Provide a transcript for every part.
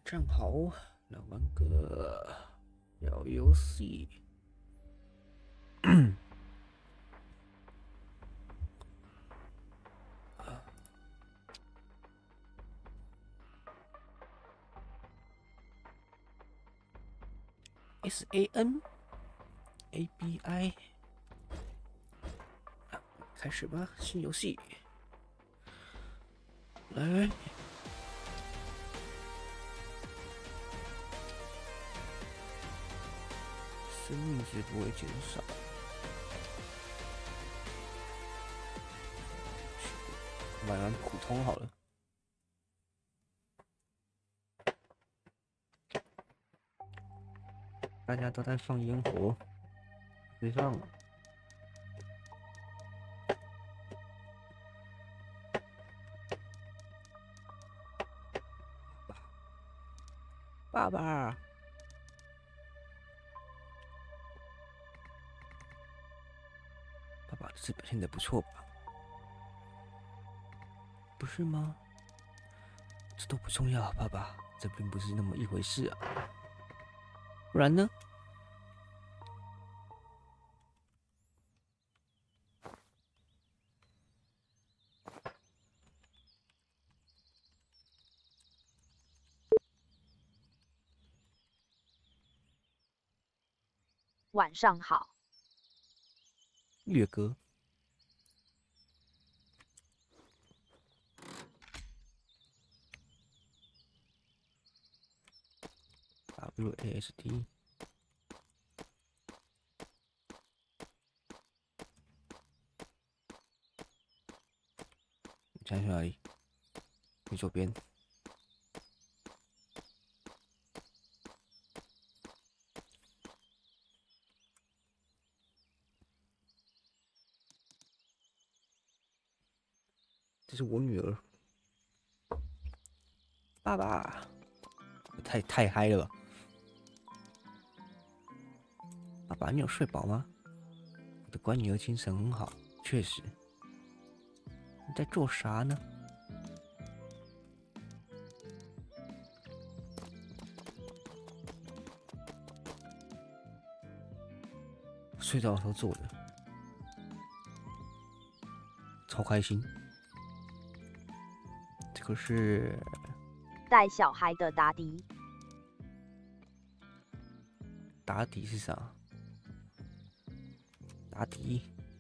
正好来玩个小游戏。SANABI，开始吧，新游戏。来，生命值不会减少。玩普通好了。大家都在放烟火，别放。爸爸，爸爸这次表现得不错吧？不是吗？这都不重要，爸爸，这并不是那么一回事啊。不然呢？ 晚上好。 乐歌。WASD。你猜去哪里？你左边。这是我女儿。爸爸，太嗨了吧！爸爸，你有睡饱吗？我的乖女儿精神很好，确实。你在做啥呢？睡觉的时候做的，超开心。这个是带小孩的达迪。 打底是啥？打底，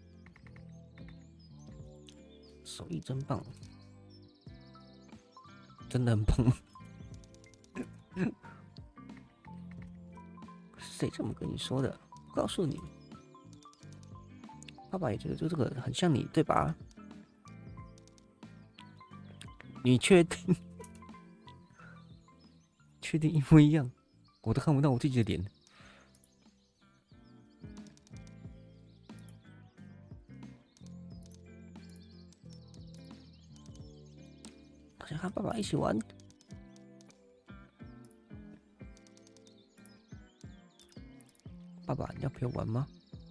手艺真棒，真的很棒。谁这么跟你说的？我告诉你，爸爸也觉得就这个很像你，对吧？你确定？确定一模一样？我都看不到我自己的脸。想和爸爸一起玩。爸爸，你要陪我玩吗？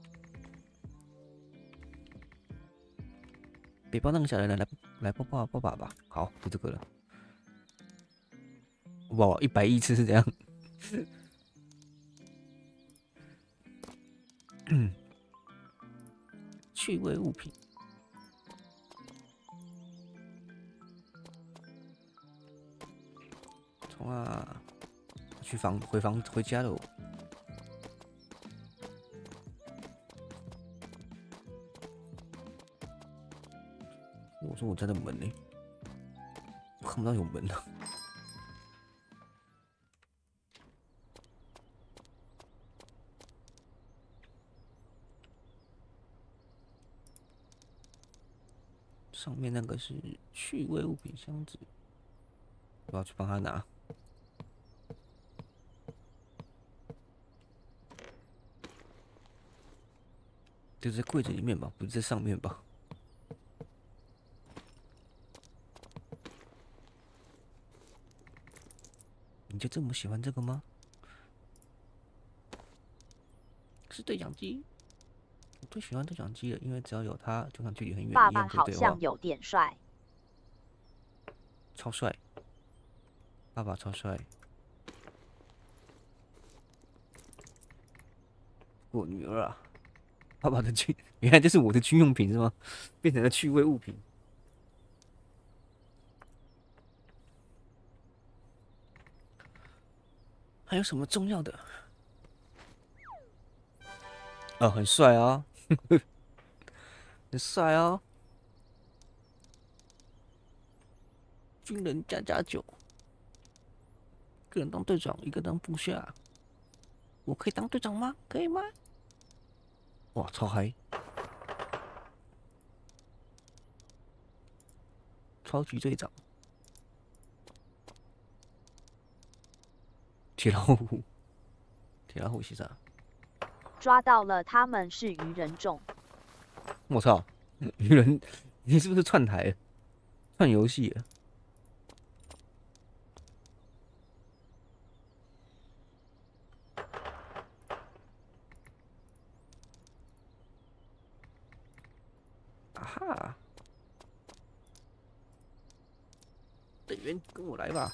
别抱那个小人了，来抱爸爸。好，就这个了。哇，110次是这样。趣味物品。从啊，回家了。我说我家的门呢？我看不到有门啊。上面那个是趣味物品箱子，我要去帮他拿。就在柜子里面吧，不是在上面吧？你就这么喜欢这个吗？是对讲机。我最喜欢对讲机了，因为只要有它，就算距离很远， 爸一样爸好像可以对话。 有点帅。 超帅。爸爸超帅。 我女儿啊，爸爸的军，原来这是我的军用品是吗？变成了趣味物品。还有什么重要的？很帅啊，很帅啊！军人++9，一个人当队长，一个当部下。我可以当队长吗？可以吗？哇，超嗨！超级队长，铁老虎，铁老虎是啥？ 抓到了，他们是鱼人种。 我操，鱼人，你是不是串台串游戏了？啊哈！队员，跟我来吧！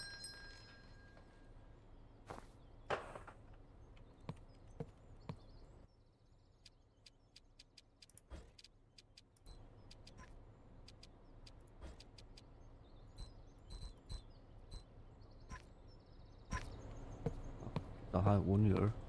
然后还有我女儿。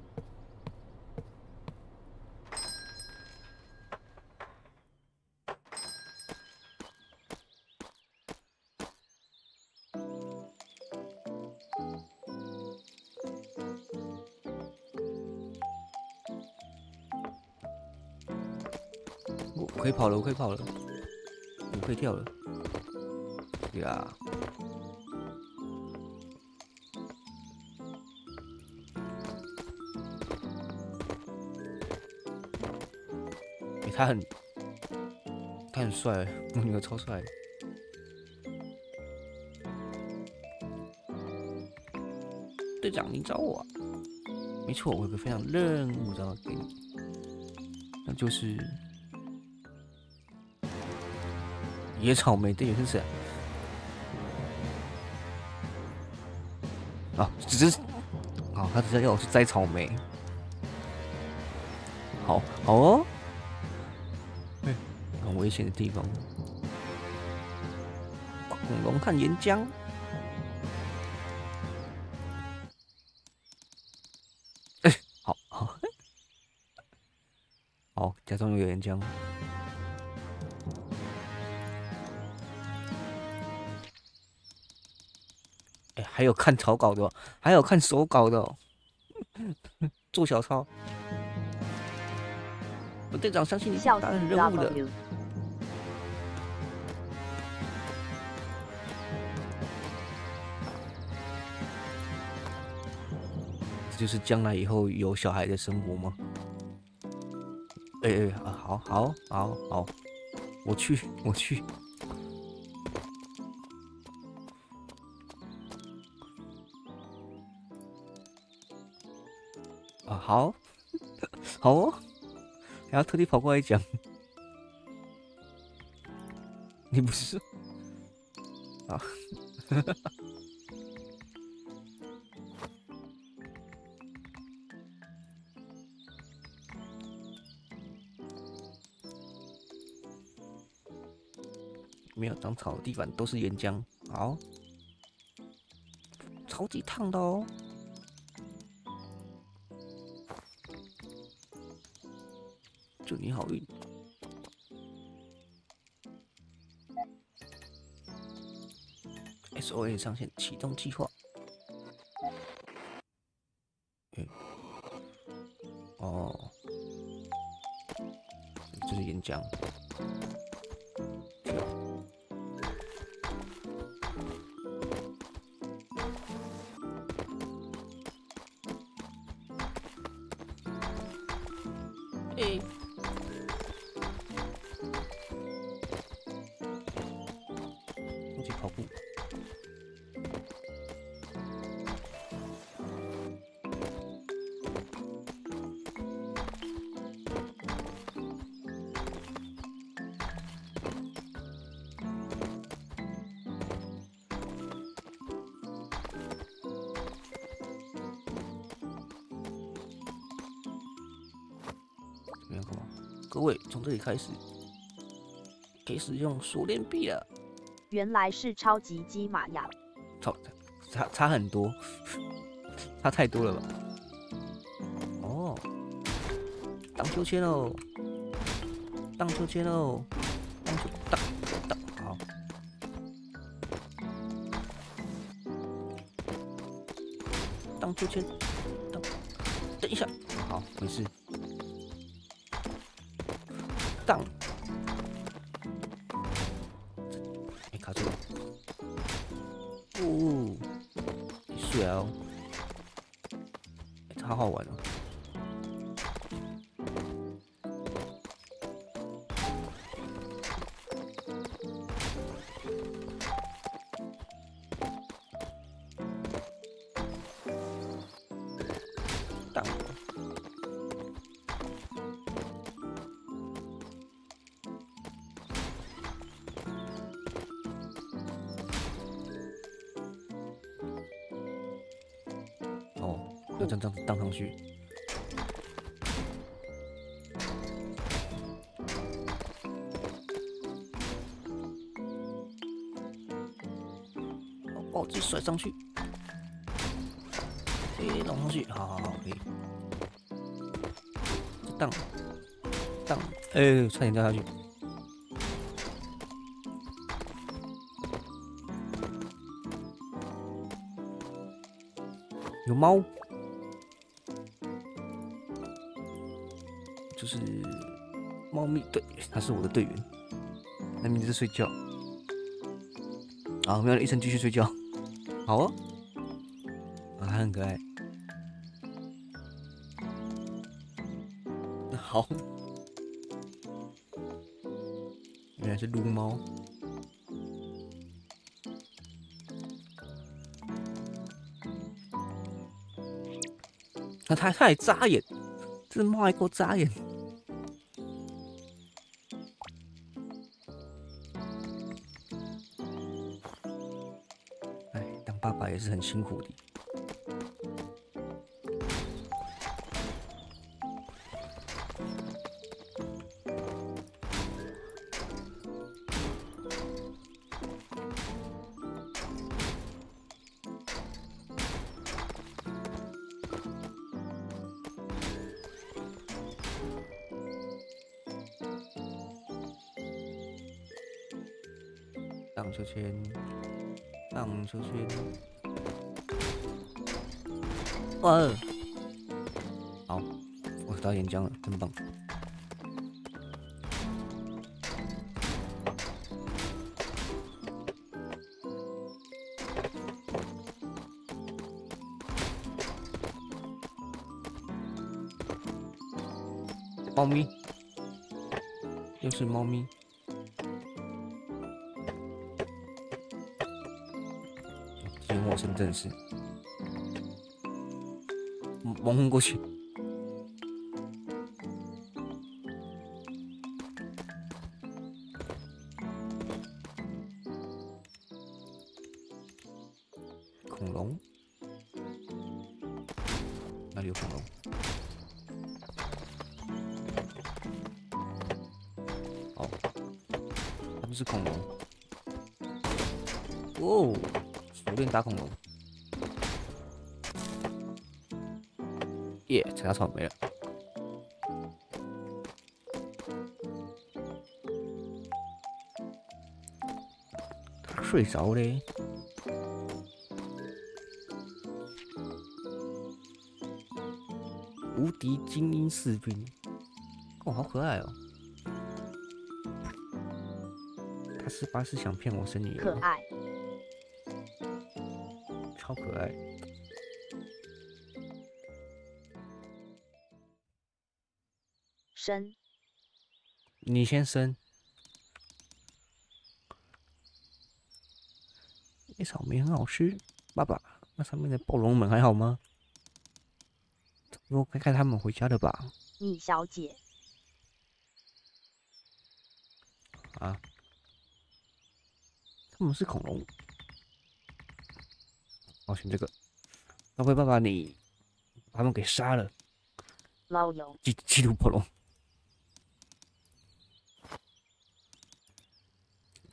我可以跑了，我可以跑了，我可以跳了。呀！他很帅，我女儿超帅。队长，你找我？没错，我有个非常任务要给你，那就是野草莓队员是谁？啊，他只是要我去摘草莓。好哦，很危险的地方。恐龙看岩浆。好，好，假装有岩浆。还有看草稿的哦，还有看手稿的哦。做小抄。我队长相信你是达成任务的。这就是将来以后有小孩的生活吗？好，我去。好，好哦，还要特地跑过来讲，你不是啊？没有长草的地板都是岩浆，好，超级烫的哦。祝你好运。SOA 上线，启动计划。哦，这是岩浆。一起跑步。 各位从这里开始可以使用锁链臂了。 原来是超级机马呀！ 差很多，差太多了吧？哦，荡秋千喽，荡秋千喽，荡，好。荡秋千，等一下，好，没事。荡，没卡住了。哦，水哦，好好玩哦。荡。哦，要这样子荡上去。哦，自己甩上去。弄上去，好，可以。荡，差点掉下去。有猫，就是猫咪，对，它是我的队员。那名字是睡觉。好，喵的一声继续睡觉。好哦，啊，它很可爱。好，原来是撸猫。那它还眨眼，这猫还给我眨眼。哎，当爸爸也是很辛苦的。荡秋千，荡秋千。哇！好，我打岩浆了，真棒。猫咪，又是猫咪。接陌生正式，蒙混过去。恐龙，哪里有恐龙？哦，它不是恐龙。哦，锁链打恐龙。耶，踩到草莓了。他睡着嘞。无敌精英士兵，哦，好可爱哦。他18是想骗我生女儿吗？ 可爱， 超可爱。 生， 你先生。那草莓很好吃，爸爸，那上面的暴龙们还好吗？我该看他们回家了吧？ 米小姐， 啊，他们是恐龙。我选这个。那会爸爸，你把他们给杀了。 老友， 基督暴龙。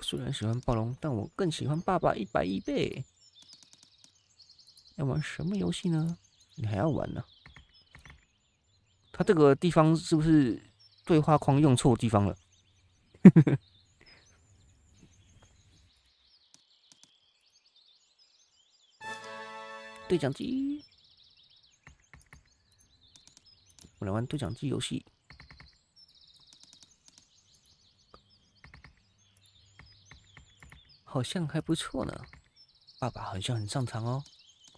虽然喜欢暴龙，但我更喜欢爸爸110倍。要玩什么游戏呢？你还要玩呢？他这个地方是不是对话框用错地方了？对讲机，我来玩对讲机游戏。好像还不错呢，爸爸好像很擅长哦。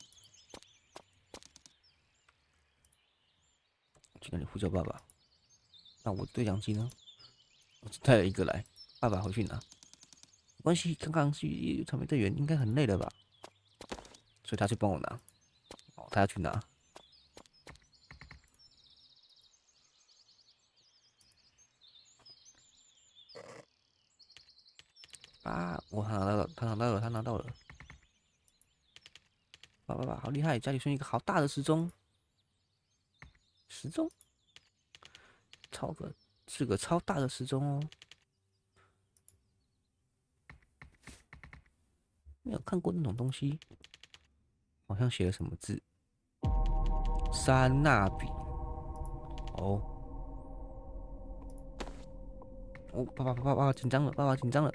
去哪里呼叫爸爸？那我对讲机呢？我只带了一个来，爸爸回去拿。没关系，刚刚去草莓队员应该很累了吧？所以他去帮我拿。哦，他要去拿。啊！我拿到了，他拿到了，他拿到了。爸，好厉害！家里剩一个好大的时钟。时钟？是个超大的时钟哦。没有看过那种东西，好像写了什么字。山纳比。哦。哦，爸爸紧张了，爸爸紧张了。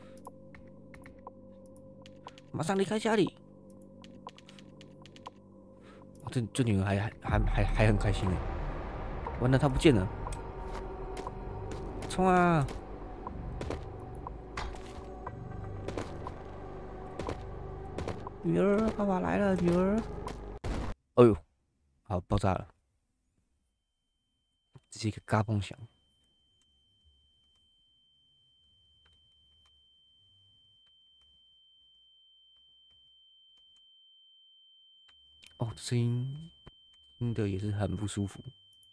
马上离开家里。哦、这女儿还很开心呢。完了，她不见了。冲啊！女儿，爸爸来了，女儿。哎呦，好，爆炸了！这是一个嘎嘣响。哦，声音听的也是很不舒服。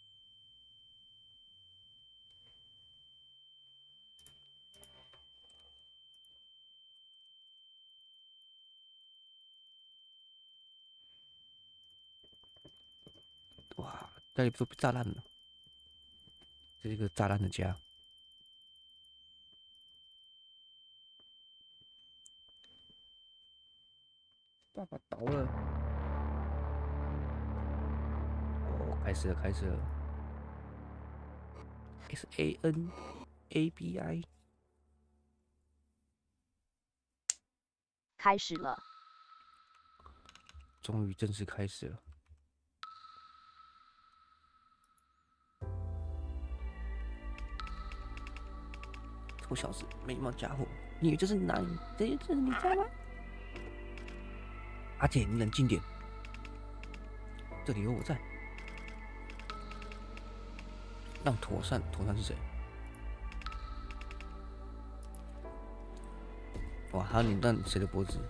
哇，家里都被炸烂了，这是一个炸烂的家。爸爸倒了。哦，开始了，开始了。SANABI。 开始了。 终于正式开始了。臭小子，没礼貌家伙！你以为这是哪里？这是你家吗？阿姐，你冷静点，这里有我在。让妥善是谁？哇，还要拧断谁的脖子？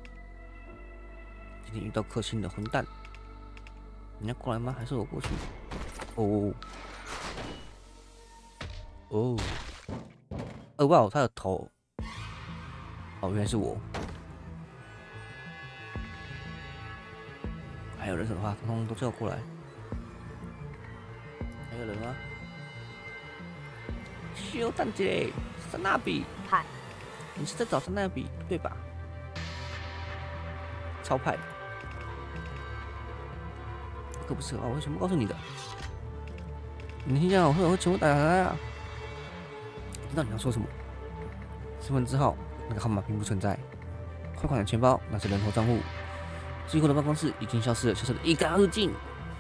今天遇到克星的混蛋，你要过来吗？还是我过去？哦哦，哇，他的头，哦，原来是我。还有人的话，通通都叫过来。还有人吗？小蛋姐，山纳比， 嗨， 你是在找山纳比对吧？超派，可不是啊！我会全部告诉你的。你听讲，我会全部打来啊！知道你要说什么？身份证号那个号码并不存在，汇款的钱包那是人头账户，最后的办公室已经消失了，消失得一干二净。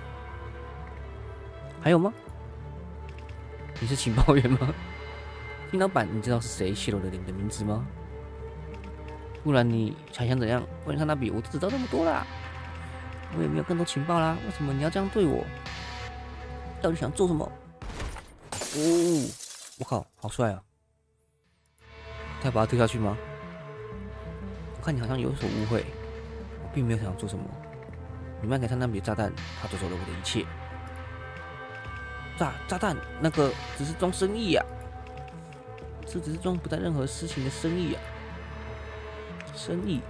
还有吗？你是情报员吗？丁老板，你知道是谁泄露了你的名字吗？不然你还想怎样？关于他那笔，我都知道那么多啦，我也没有更多情报啦。为什么你要这样对我？到底想做什么？哦，我靠，好帅啊！他要把他推下去吗？我看你好像有所误会，我并没有想做什么。你卖给他那笔炸弹，他夺走了我的一切。炸弹那个只是装生意呀、这只是装不带任何事情的生意呀、生意。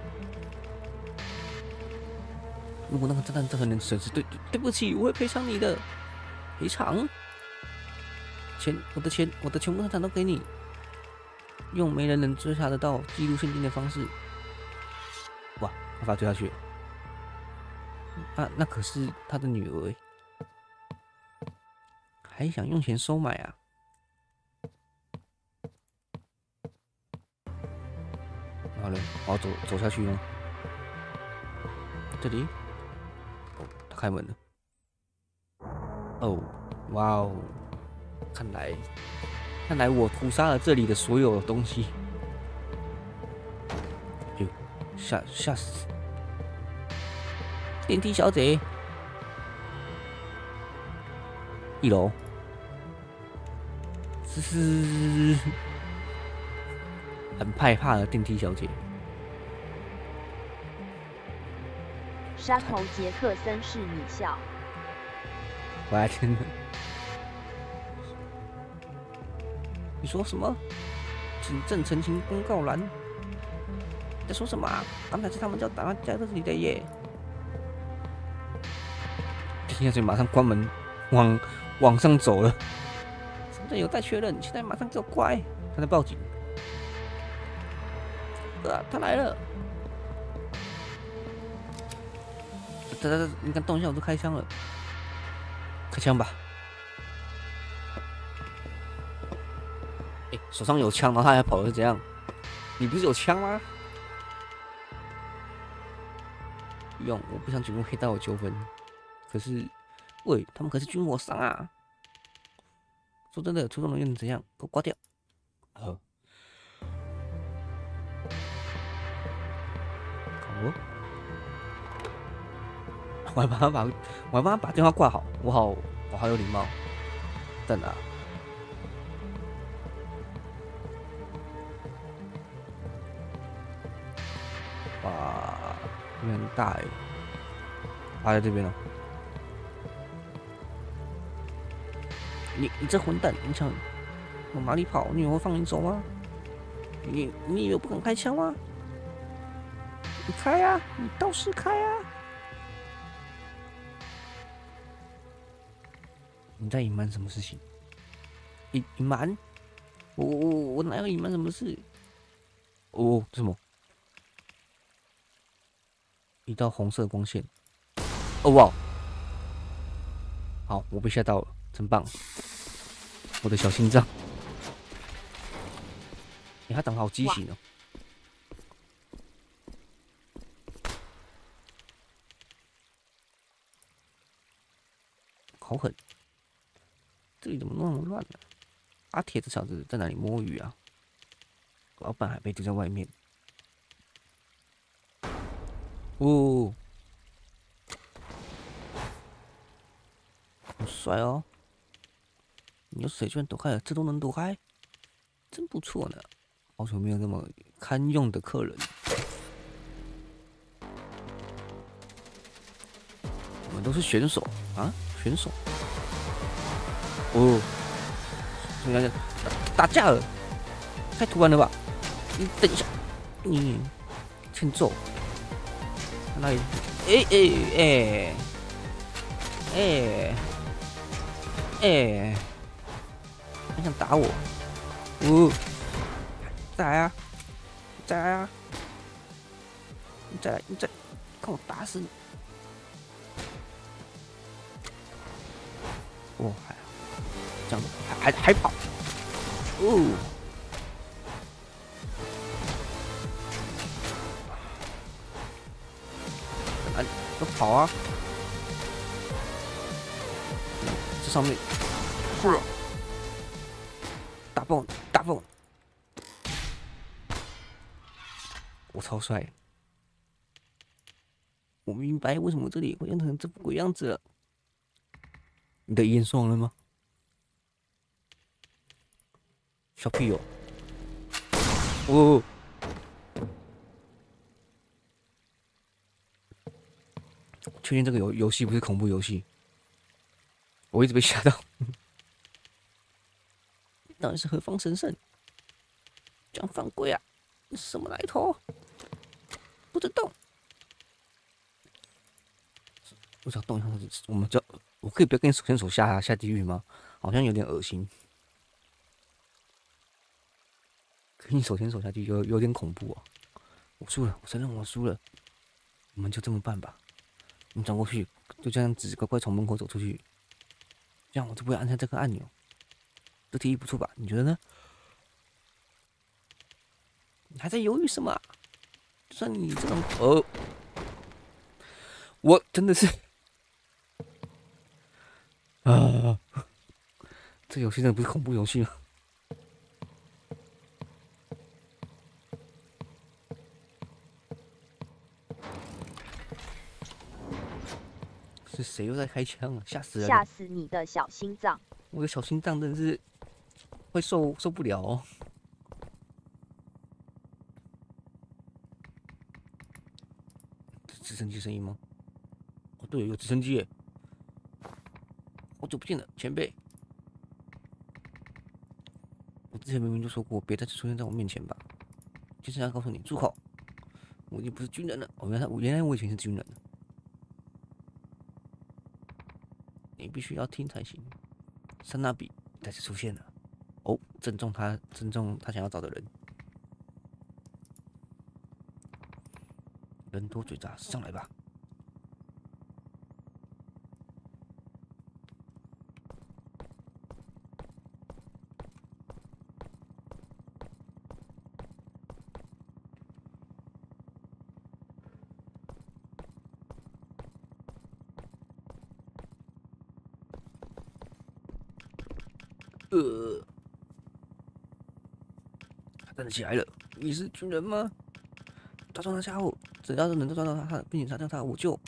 如果那个炸弹造成你的损失，对不起，我会赔偿你的。赔偿？钱，我的钱，我的全部财产都给你。 用没人能追查得到记录现金的方式。哇，他把他追下去了。那可是他的女儿，还想用钱收买啊？好了，我要走下去吗？这里，哦，他开门了。哦，哇哦，看来我屠杀了这里的所有东西。哟，吓死！电梯小姐，1楼，是很害怕的电梯小姐。 山头杰克森是你笑。 我的天哪！你说什么？请正陈情公告栏。在说什么啊？刚才是他们叫打算加这里的耶。现在马上关门，往上走了。身份有待确认，现在马上给我快！他在报警。他来了！你敢动一下我就开枪了。开枪吧！手上有枪，然后他还跑是怎样？你不是有枪吗？不用，我不想卷入黑道的纠纷。可是，喂，他们可是军火商啊！说真的，出动人员怎样？给我挂掉！好，我还帮他把电话挂好，我好有礼貌。等啊！哇，这边很大哎，趴在这边了。你这混蛋！你想往哪里跑？你以为会放你走吗？你以为我不敢开枪吗？你开呀、啊！你倒是开呀、啊！你在隐瞒什么事情？隐瞒？我哪有隐瞒什么事？哦，这什么？一道红色光线。哦哇！好，我被吓到了，真棒！我的小心脏。他长得好畸形哦。好狠！这里怎么那么乱呢？阿铁这小子在哪里摸鱼啊？老板还被丢在外面。哦，好帅哦！你有水居然躲开了，这都能躲开，真不错呢。好久没有那么堪用的客人。我们都是选手啊，选手。哦，现在打架了，太突然了吧？你等一下，你欠揍。哪里？还想打我？哦，再来啊！再来啊！你再来，看我打死你！哦，这样还跑！哦，哪里？都跑啊！这上面，嚯！大蹦！我超帅！我明白为什么这里会变成这副鬼样子了。你的烟爽了吗？小屁友！哦！确定这个游戏不是恐怖游戏？我一直被吓到。到底是何方神圣？这样犯规啊！你是什么来头？不准动！我想动一下，我可以不要跟手牵手下地狱吗？好像有点恶心。 跟你手牵手下去有点恐怖哦。我输了，我承认我输了。我们就这么办吧。你转过去，就这样子乖乖从门口走出去，这样我就不会按下这个按钮。这提议不错吧？你觉得呢？你还在犹豫什么啊？就算你这种我真的是啊，这游戏真的不是恐怖游戏吗？是谁又在开枪啊？吓死人了！ 吓死你的小心脏！ 我的小心脏真的是会受不了哦。直升机声音吗？哦，对，有直升机耶！好久不见了，前辈。我之前明明就说过，别再次出现在我面前吧。就是要告诉你，住口！我已经不是军人了。哦，原来我以前是军人。你必须要听才行。桑纳比再次出现了。哦，正中他想要找的人。人多嘴杂，上来吧。他站起来了。你是军人吗？抓住那家伙！只要是能够抓到他，并且杀掉他，我就……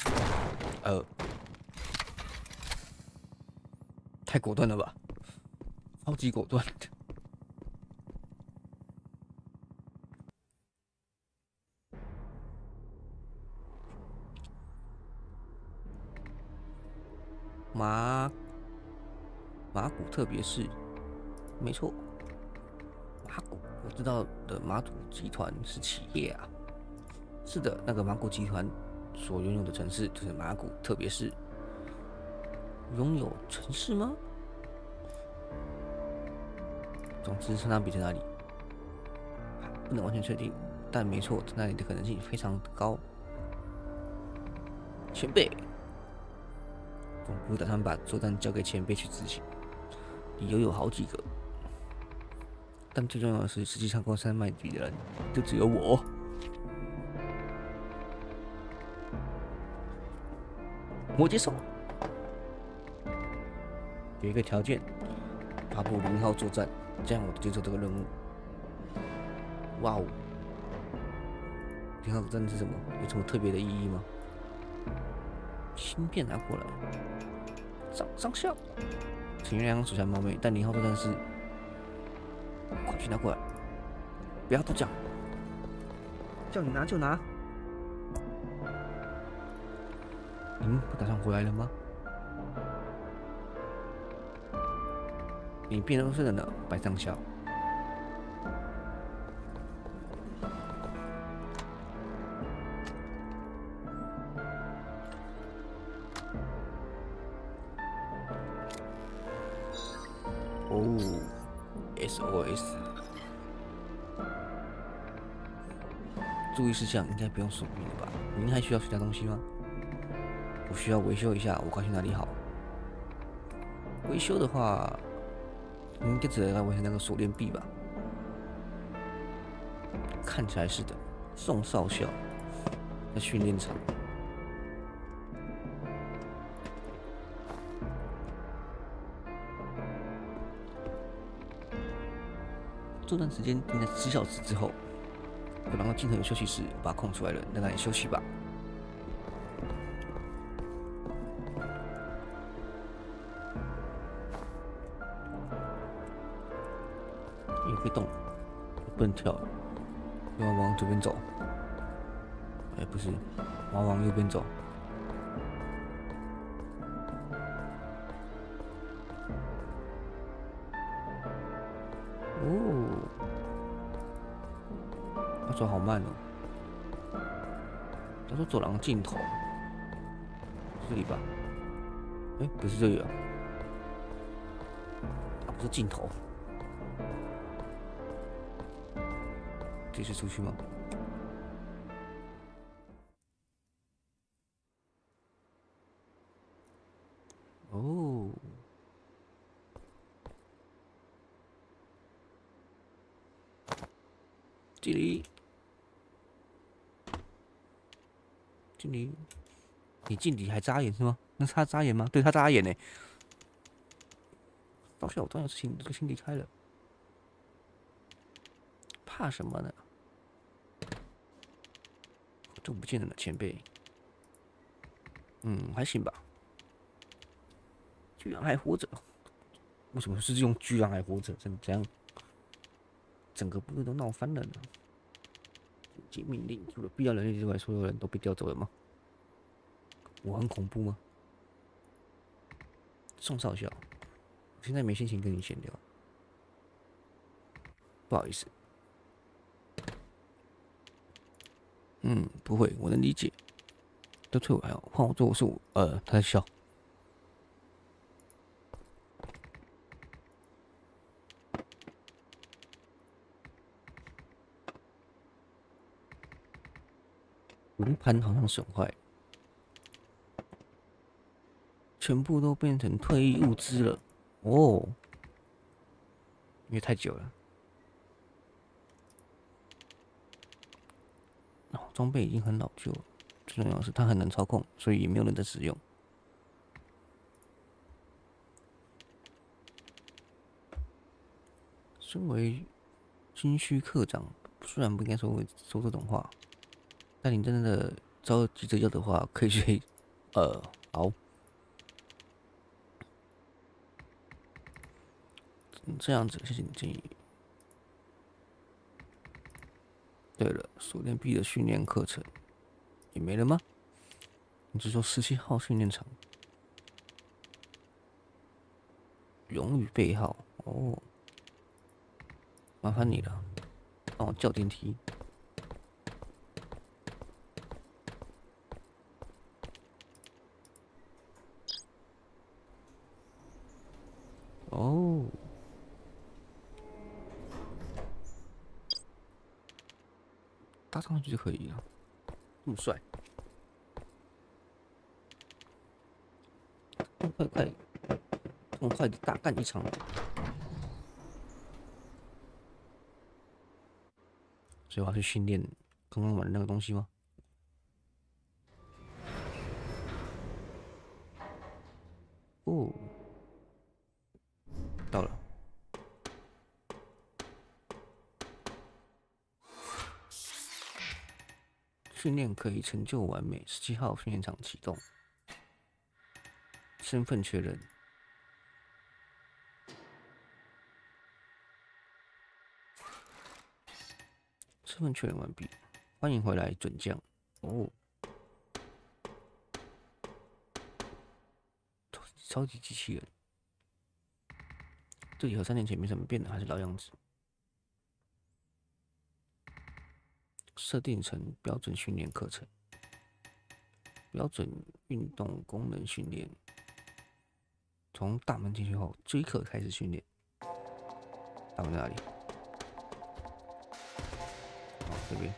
太果断了吧！超级果断。马古特别是，没错，马古我知道的马古集团是企业啊。是的，那个马古集团所拥有的城市就是马古特别是。拥有城市吗？总之，圣纳比在哪里？不能完全确定，但没错，在那里的可能性非常高。前辈，总部打算把作战交给前辈去执行，理由有好几个，但最重要的是，实际上过山脉底的人就只有我。我接受。有一个条件，发布0号作战，这样我就接受这个任务。哇哦！0号作战是什么？有什么特别的意义吗？芯片拿过来，上校，请原谅手下冒昧，但0号作战是，快去拿过来，不要多讲，叫你拿就拿。您不打算回来了吗？你变多岁了呢，白上校。哦 ，SOS。注意事项应该不用说明了吧？您还需要其他东西吗？我需要维修一下，我该去哪里好？维修的话。应该只能来完成那个锁链臂吧？看起来是的。宋少校在训练场。作战时间定在10小时之后。我让镜头有休息室，我把它空出来了，在那里休息吧。也可以动，不能跳，要往左边走。哎，不是，我要往右边走。哦，他走好慢哦。他说走廊尽头，这里吧？哎，不是这里啊，不是尽头。 这次出去吗？哦，经理，经理，你经理还眨眼是吗？那是他眨眼吗？对他眨眼呢。到下午重要事情就先离开了，怕什么呢？这不见了呢，前辈。还行吧。居然还活着，为什么是用居然还活着？这样，整个部队都闹翻了呢。紧急命令，除了必要人力之外，所有人都被调走了吗？我很恐怖吗？宋少校，我现在没心情跟你闲聊，不好意思。不会，我能理解。都退我还好，换我做我是我，他在笑。轮盘好像损坏，全部都变成退役物资了。哦，因为太久了。装备已经很老旧了，最重要的是它很难操控，所以也没有人在使用。身为军需科长，虽然不应该说这种话，但你真的急着要的话，可以去熬。这样子，谢谢你建议。对了，锁链臂的训练课程也没了吗？你是说17号训练场？荣誉背号哦，麻烦你了，帮我叫电梯。哦，搭上去就可以了，这么帅！快，这么快的大干一场！所以我要去训练刚刚玩的那个东西吗？哦，到了。训练可以成就完美，17号训练场启动。身份确认。身份确认完毕，欢迎回来，准将。哦，超级机器人，这里和3年前没什么变的，还是老样子。设定成标准训练课程，标准运动功能训练。从大门进去后，追课开始训练。大门在哪里？哦，这边。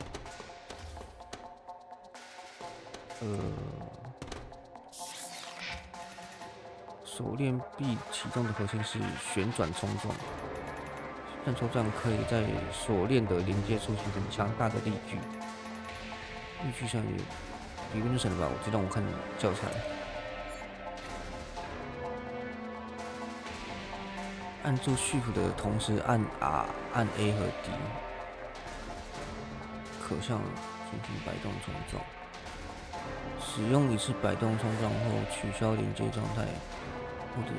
锁链臂启动的核心是旋转冲撞。旋转冲撞可以在锁链的连接处形成强大的力矩。力矩上有理论是什么吧？我就让我看教材。按住 Shift 的同时按 R、按 A 和 D， 可向进行摆动冲撞。使用一次摆动冲撞后取消连接状态，或者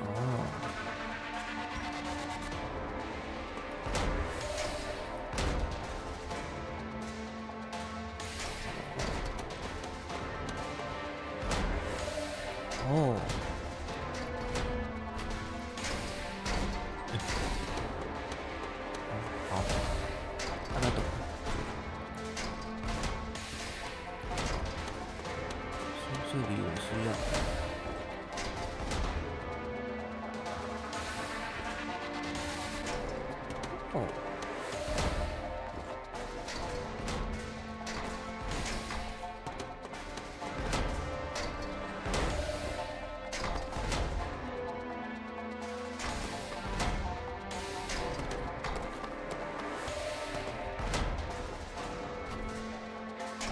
哦，好，大概懂了。这里我是要。哦，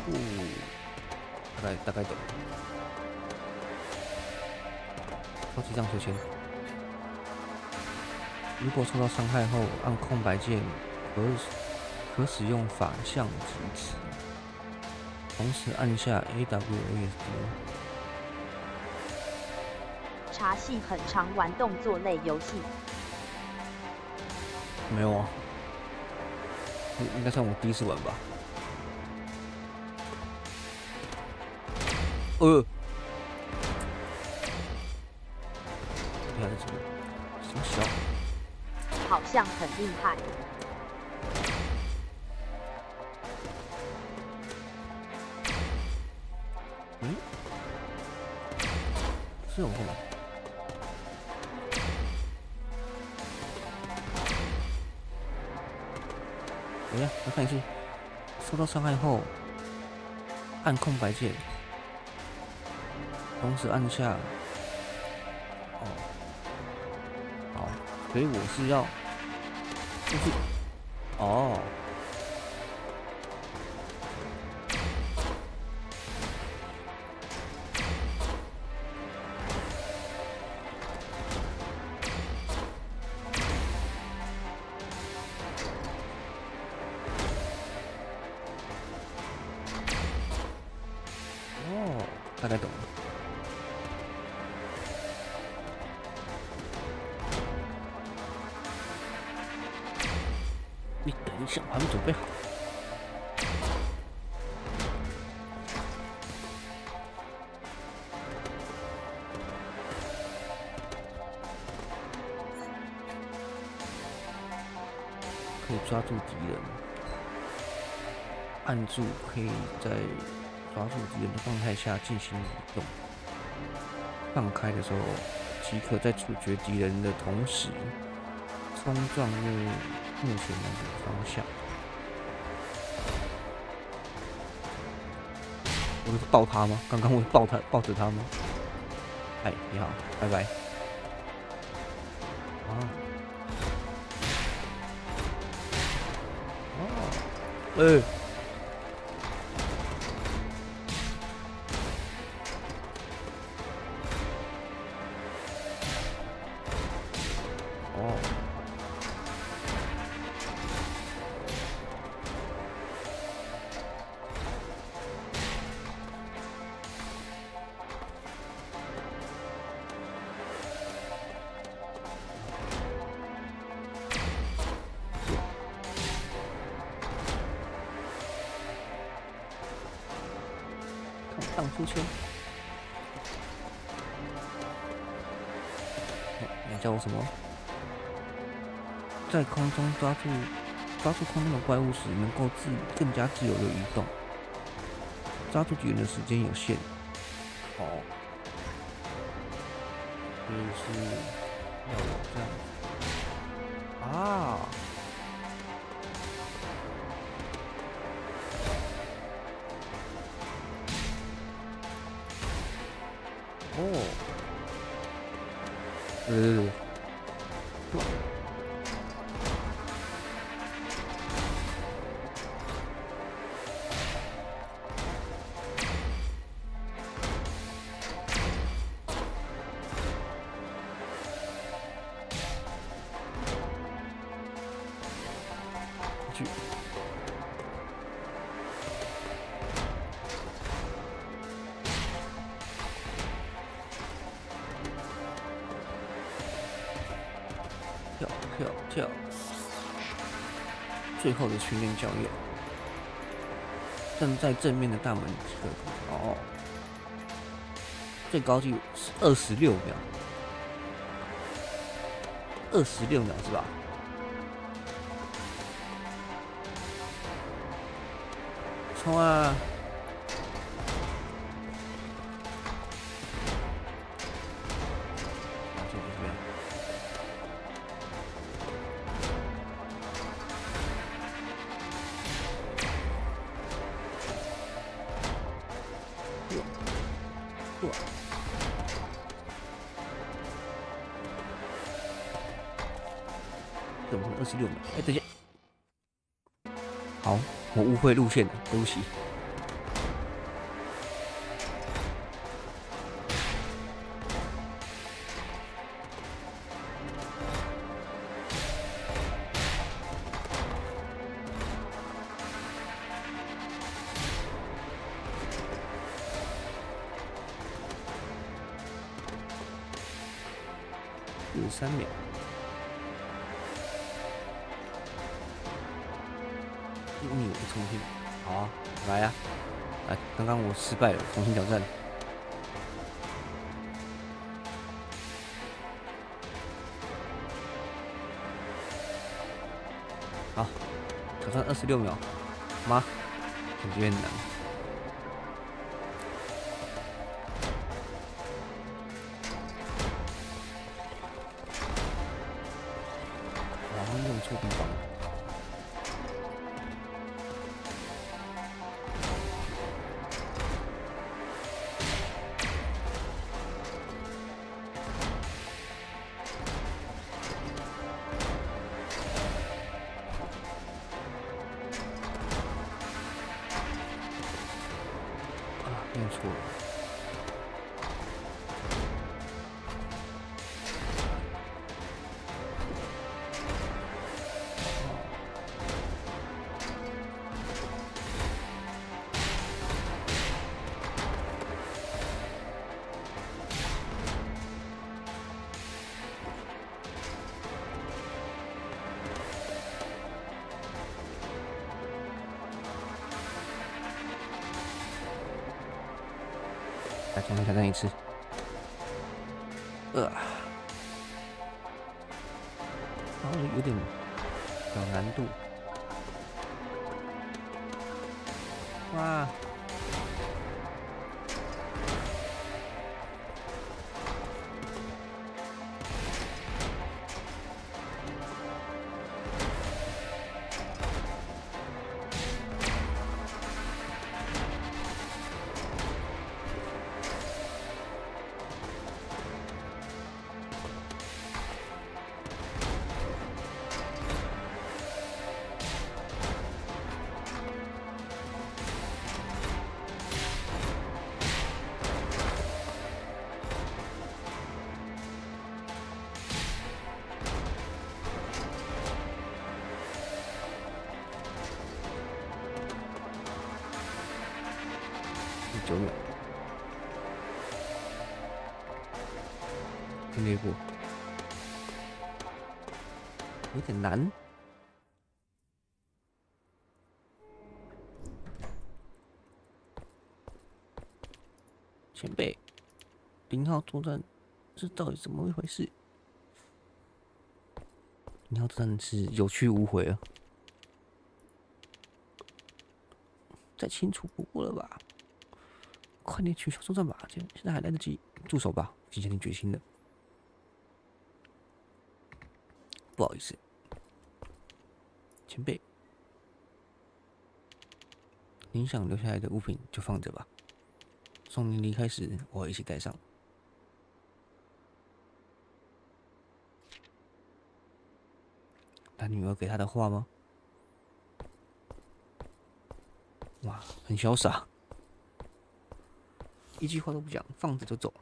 大概懂。超级荡秋千。如果受到伤害后，按空白键可使用反向击持，同时按下 AWSD。 茶系很常玩动作类游戏。 没有啊，应该算我第一次玩吧。你看这个什么小？ 好像很厉害。 是有空吗？等一下，再看一次。受到伤害后，按空白键，同时按下。好，所以我是要，哦。大概懂了。你等一下，我还没准备好。可以抓住敌人，按住可以在抓住敌人的状态下进行移动。放开的时候，即可在处决敌人的同时，冲撞目前的方向。我是抱他吗？刚刚我抱着他吗？哎，你好，拜拜。荡秋千，你叫我什么？在空中抓住空中的怪物时，能够更加自由的移动。抓住敌人的时间有限。所以是要我这样子啊。跳，最后的训练教练，站在正面的大门口。最高纪录是26秒，26秒是吧？冲啊！怎么26秒？哎，等一下，好，我误会路线了，对不起。 43秒。1米5重新，好啊，来啊！来，刚刚我失败了，重新挑战。好，挑战26秒，妈，感觉很难。好像用错地方了。用错了。再重新挑战一次。好像有点小难度。哇！9秒，听略过，有点难。前辈，0号作战，这到底怎么一回事？0号作战是有去无回啊，再清楚不过了吧？快点取消作战吧，现在还来得及，住手吧！已经下定决心了。不好意思，前辈，您想留下来的物品就放着吧，送您离开时我会一起带上。他女儿给他的话吗？哇，很潇洒。一句话都不讲，放着就走。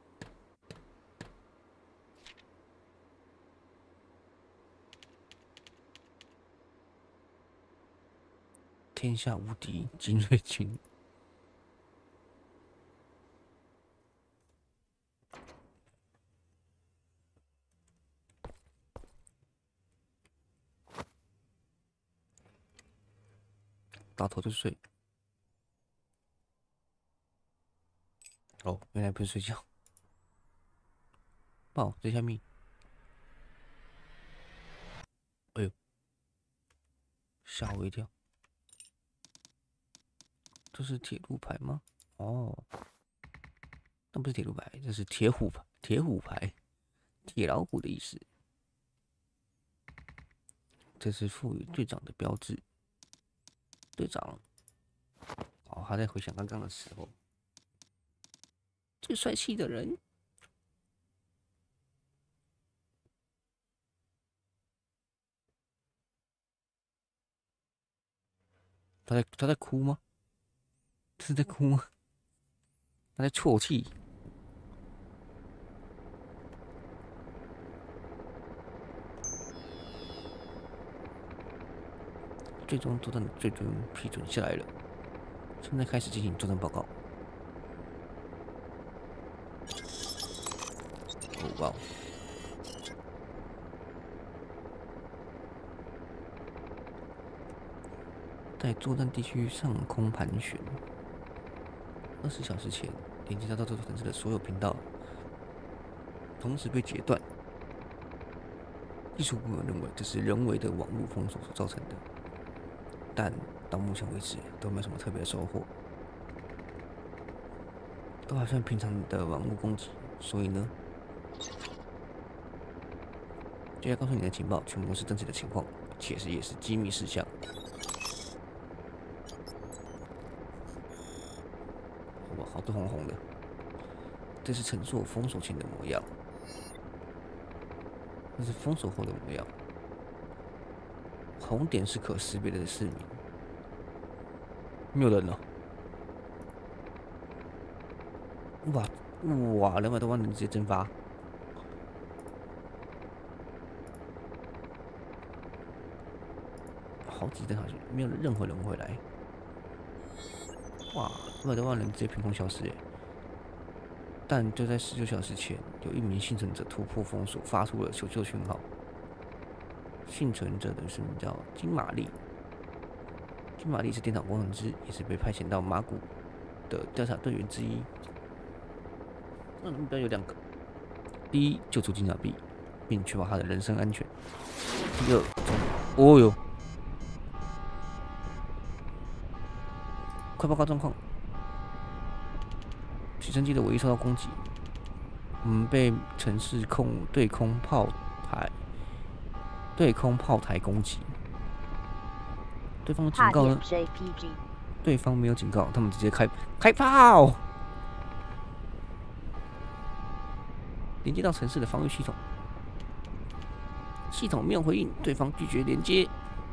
天下无敌精锐军，倒头就睡。哦，原来不是睡觉。哦，这下面，哎呦，吓我一跳。这是铁路牌吗？哦，那不是铁路牌，这是铁虎牌。铁虎牌，铁老虎的意思。这是赋予队长的标志。队长，哦，他在回想刚刚的时候。最帅气的人，他在哭吗？他是在哭吗？他在啜泣。最终作战的最终批准下来了，现在开始进行作战报告。哦哇！ 在作战地区上空盘旋。20小时前，连接到这座城市的所有频道同时被截断。技术部门认为这是人为的网络封锁所造成的，但到目前为止都没有什么特别的收获，都还算平常的网络攻击。所以呢，接下来告诉你的情报全部都是真实的情况，且也是机密事项。哇，好多红红的，这是乘坐封锁前的模样。这是封锁后的模样，红点是可识别的市民，没有人了。哇，200多万人直接蒸发，好几天好像没有任何人回来。哇，200多万人直接凭空消失耶！但就在19小时前，有一名幸存者突破封锁，发出了求救讯号。幸存者的名叫金玛丽。金玛丽是电脑工程师，也是被派遣到马古的调查队员之一。那目标有2个：第一，救出金小碧，并确保他的人身安全；第二，哦哟，快报告状况！直升机的尾翼受到攻击，我们被城市对空炮台攻击。对方的警告呢？对方没有警告，他们直接开炮，连接到城市的防御系统。系统没有回应，对方拒绝连接。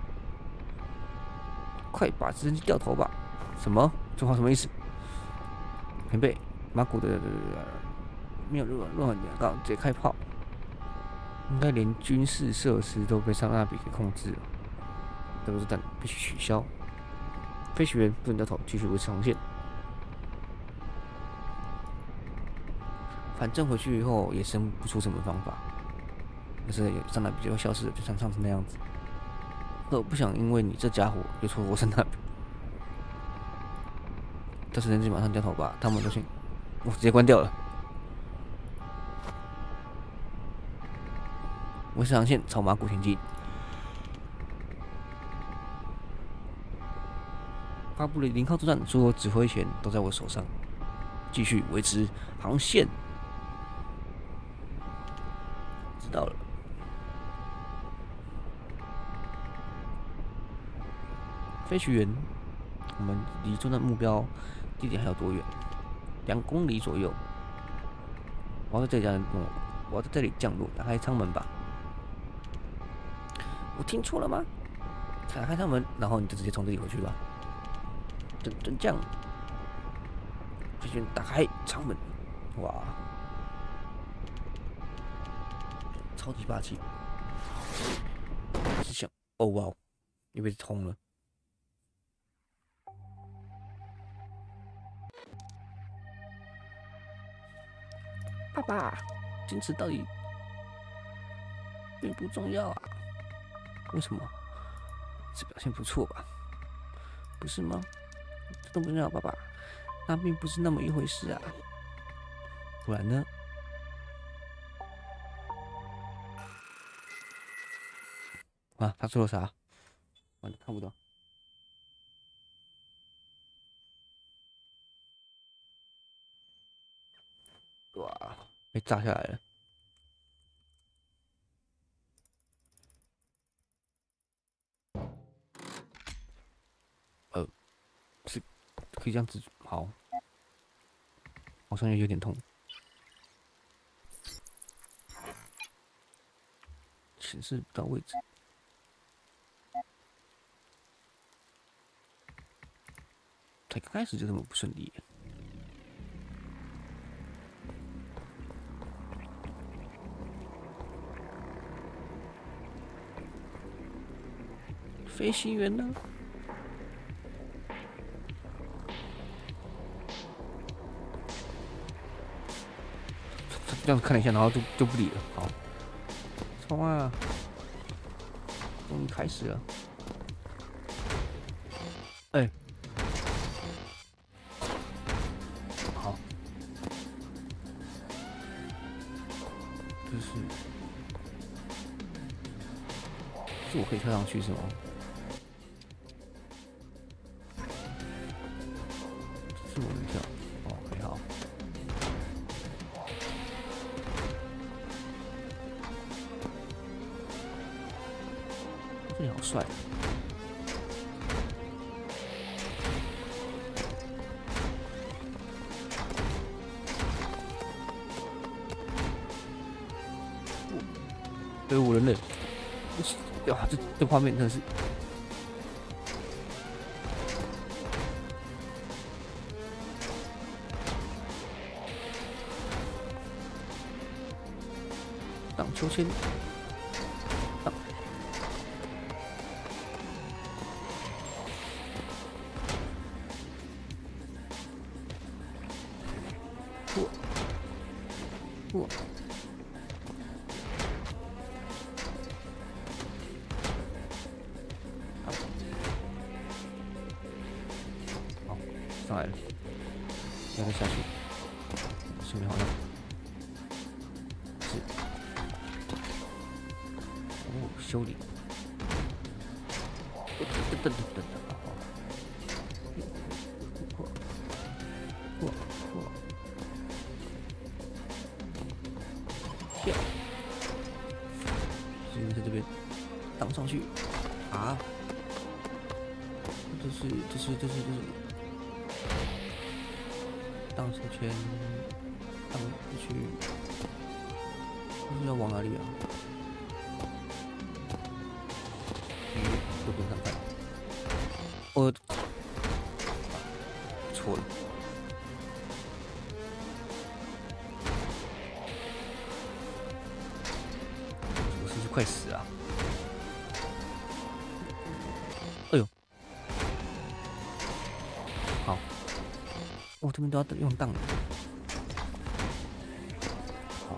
快把直升机掉头吧！什么？这话什么意思？前辈。马古的没有任何警告，直接开炮，应该连军事设施都被桑纳比给控制了。这个弹必须取消，飞行员不能掉头，继续维持航线。反正回去以后也生不出什么方法，就是桑纳比就会消失了，就像上次那样子。我不想因为你这家伙又错过桑纳比，这直升机马上掉头吧，他们都先。我直接关掉了。维持航线，朝马古前进。发布了0号作战，所有指挥权都在我手上，继续维持航线。知道了。飞行员，我们离作战目标地点还有多远？2公里左右。我要在这里降落，打开舱门吧。我听错了吗？打开舱门，然后你就直接从这里回去吧。真降。飞行员打开舱门，哇，超级霸气。是想，哦哇，又被通了。爸爸，坚持到底并不重要啊？为什么？这表现不错吧？不是吗？这都不重要，爸爸，那并不是那么一回事啊。不然呢？啊，他说了啥？完了，看不到。哇，被炸下来了。是可以这样子，好，好像有点痛。显示不到位置。才刚开始就这么不顺利。飞行员呢？这样子看了一下，然后就不理了。好，冲啊！终于开始了。 哎、好，是我可以跳上去是吗？是我能跳。哦，很好。这里好帅。我人类，哇，这画面真的是。荡秋千，荡，我，好，上来了，要再下去，顺便好像是。哦，修理。等，跳，所以在这边荡上去啊！这是荡秋千，荡出去，这是要往哪里啊？这边看看，我错了。我是不是快死了？哎呦，好，我这边都要用荡的。好，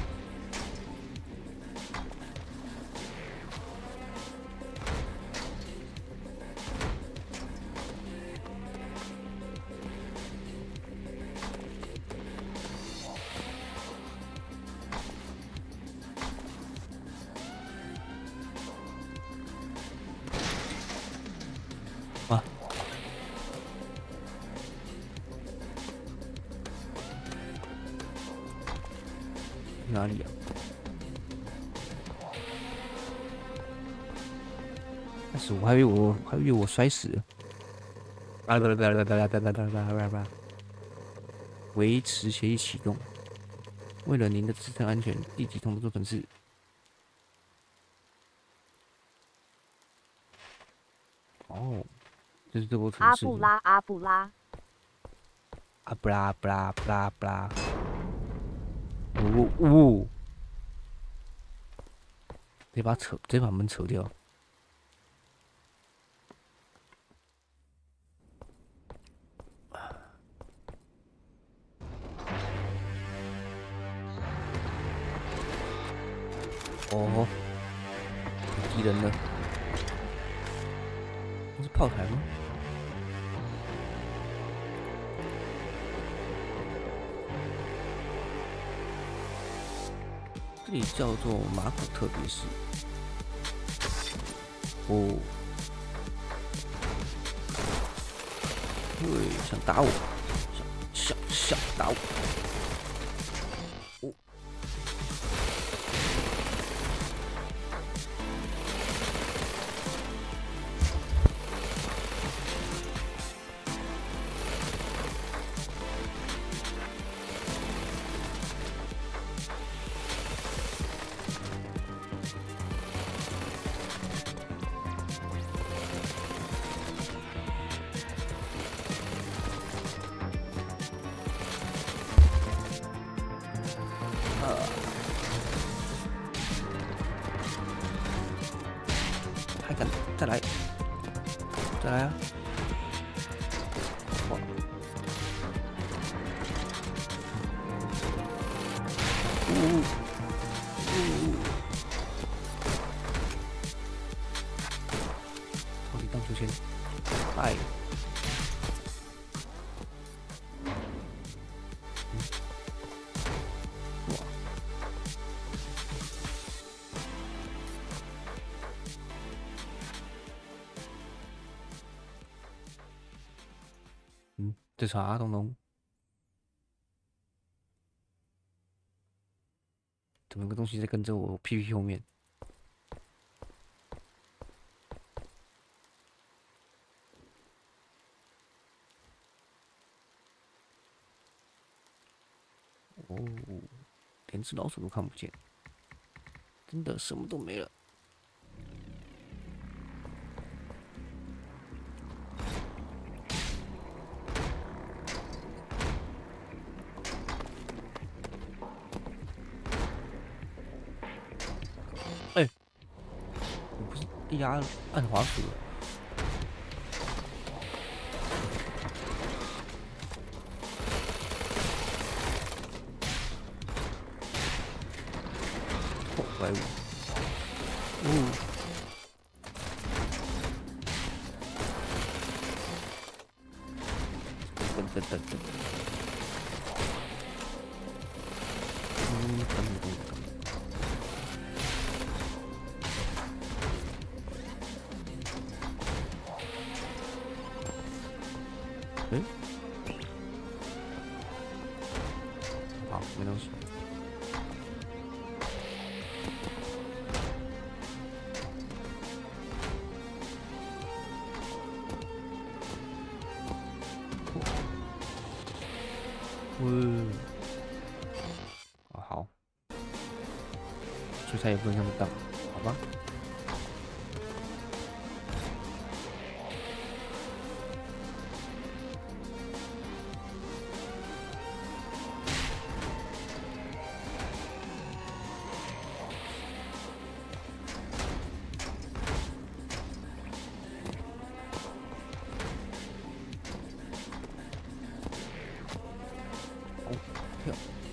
啊，哪里啊？开始我还以为我摔死了。维持协议启动。为了您的自身安全，立即通知本市。哦，这是这部城市。 阿布拉。 啊布拉布拉布拉布拉。呜！直接把门扯掉。哦，敌人了。这是炮台吗？这里叫做马可特别市。哦，对，想打我，想打我。哦，还敢再来啊！哇！超级荡秋千。 嗨。哇。这啥东东？怎么有个东西在跟着我屁屁后面？哦，连只老鼠都看不见，真的什么都没了。哎，我不是压按滑鼠了。哦，怪物。哦。等。等。哎，好，没东西。哦，好，所以它也不能那么大，好吧？哦，跳。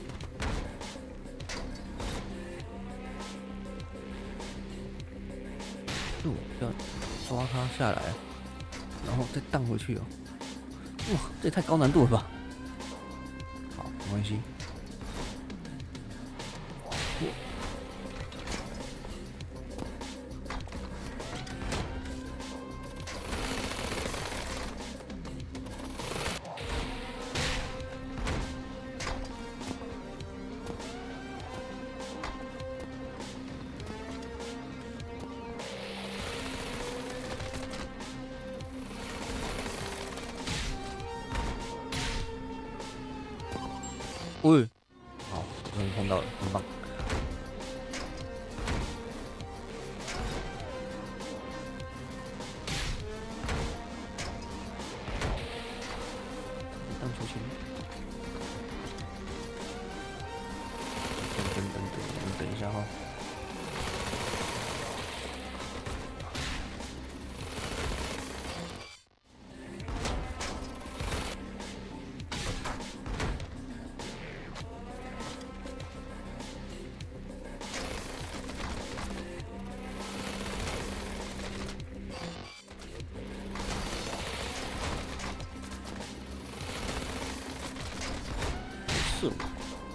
要抓它下来，然后再荡回去哦。哇，这也太高难度了吧！好，没关系。喂，好，终于碰到了，很棒。荡秋千。等一下哈。是吗？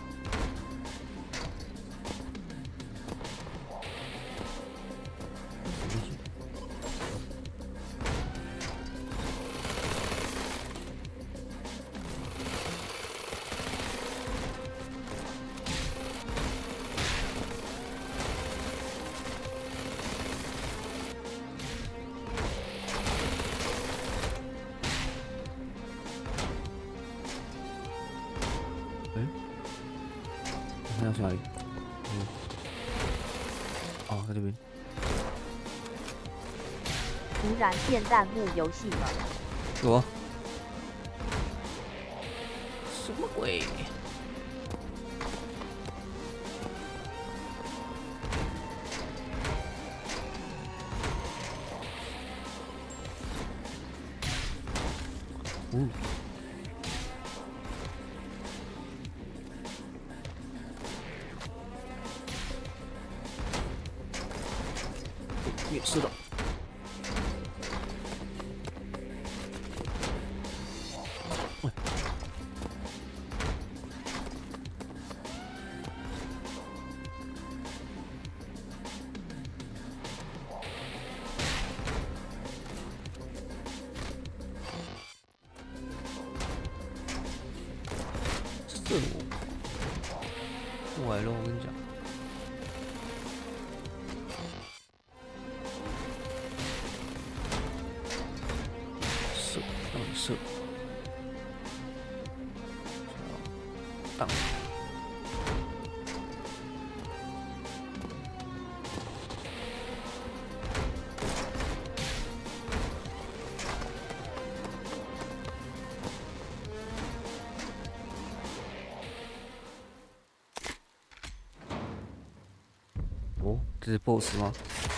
那要去哪里？哦，在这边。 突然变弹幕游戏了。 有。什么鬼？也是的。 这我过来了，我跟你讲。射，让你射。挡。哦，这是 BOSS 吗？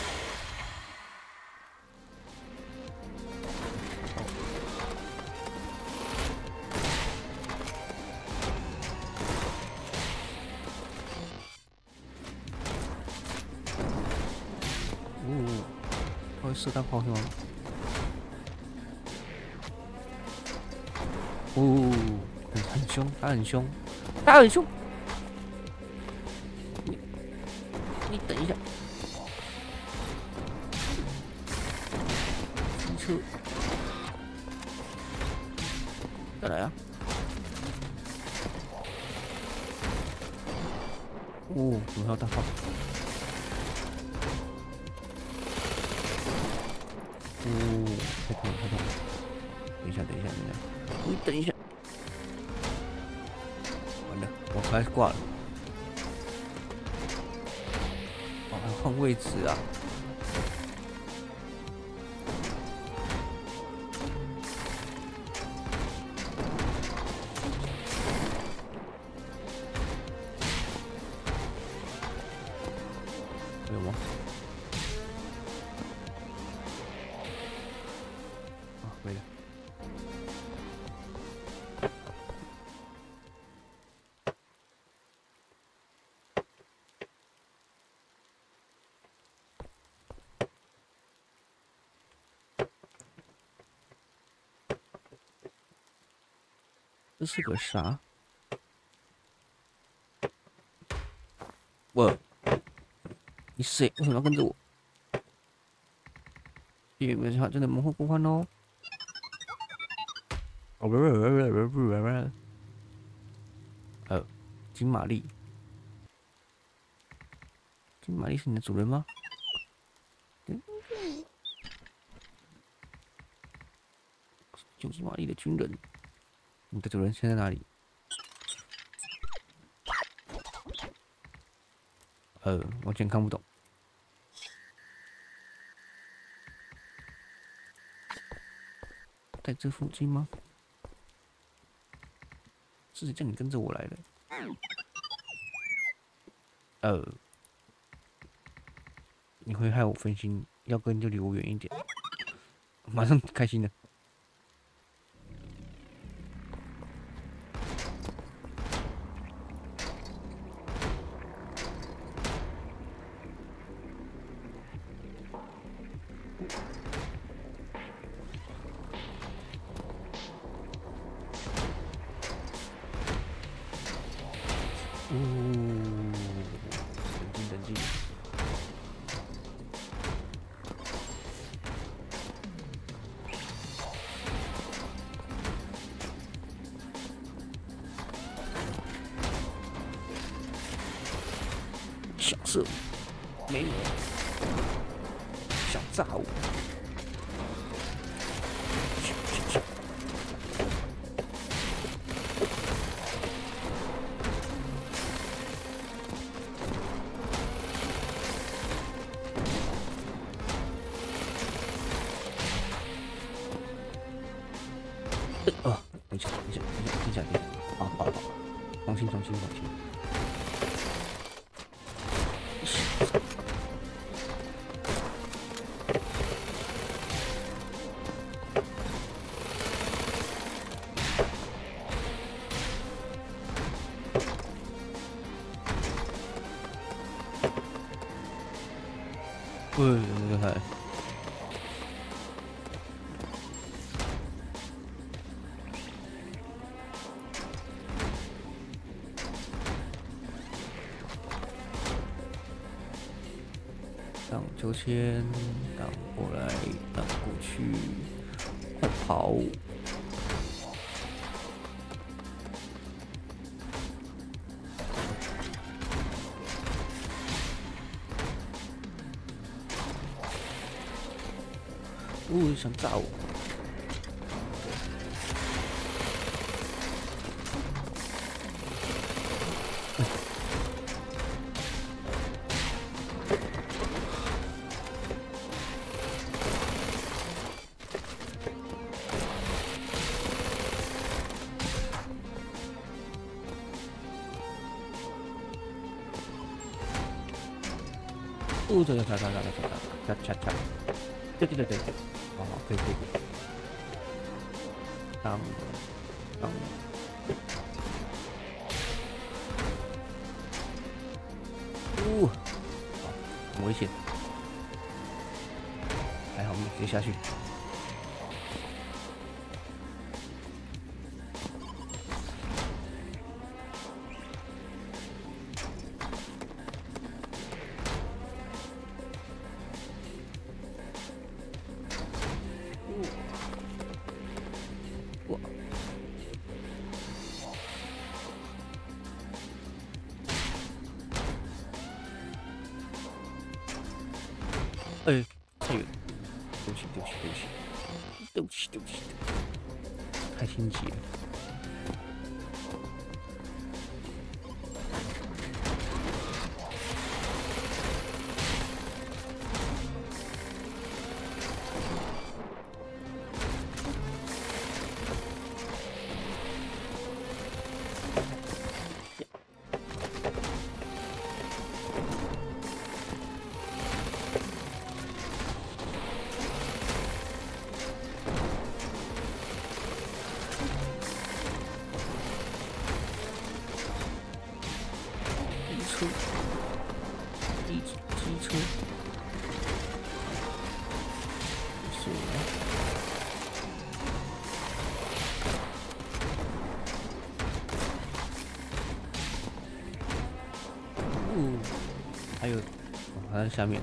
哦，他会射弹炮是吗？哦，很凶，他很凶，他很凶。你等一下，机车，再来啊！哦，怎么还有大炮？哦，太痛了，太痛了！等一下，等一下，等一下，你等一下！完了，我快挂了。哦，还换位置啊！还有吗？啊，没了。这是个啥？喂，你谁？为什么要跟着我？有没有想真的模糊不换哦？哦，金玛丽，金玛丽是你的主人吗？金玛丽的军人，你的主人现在哪里？完全看不懂。在这附近吗？是谁叫你跟着我来的？你会害我分心，要跟就离我远一点。马上开心了。冷静。小色没有，想炸我。等一下，好，重新。厉害！挡秋千，挡过来，挡过去，快跑！ 哦，想炸我！哦，这恰，对，哦，可以，当，哦，好，很危险，还好没直接下去。哇！哎，太远，对不起，太心急了。机车，是还有，还在下面。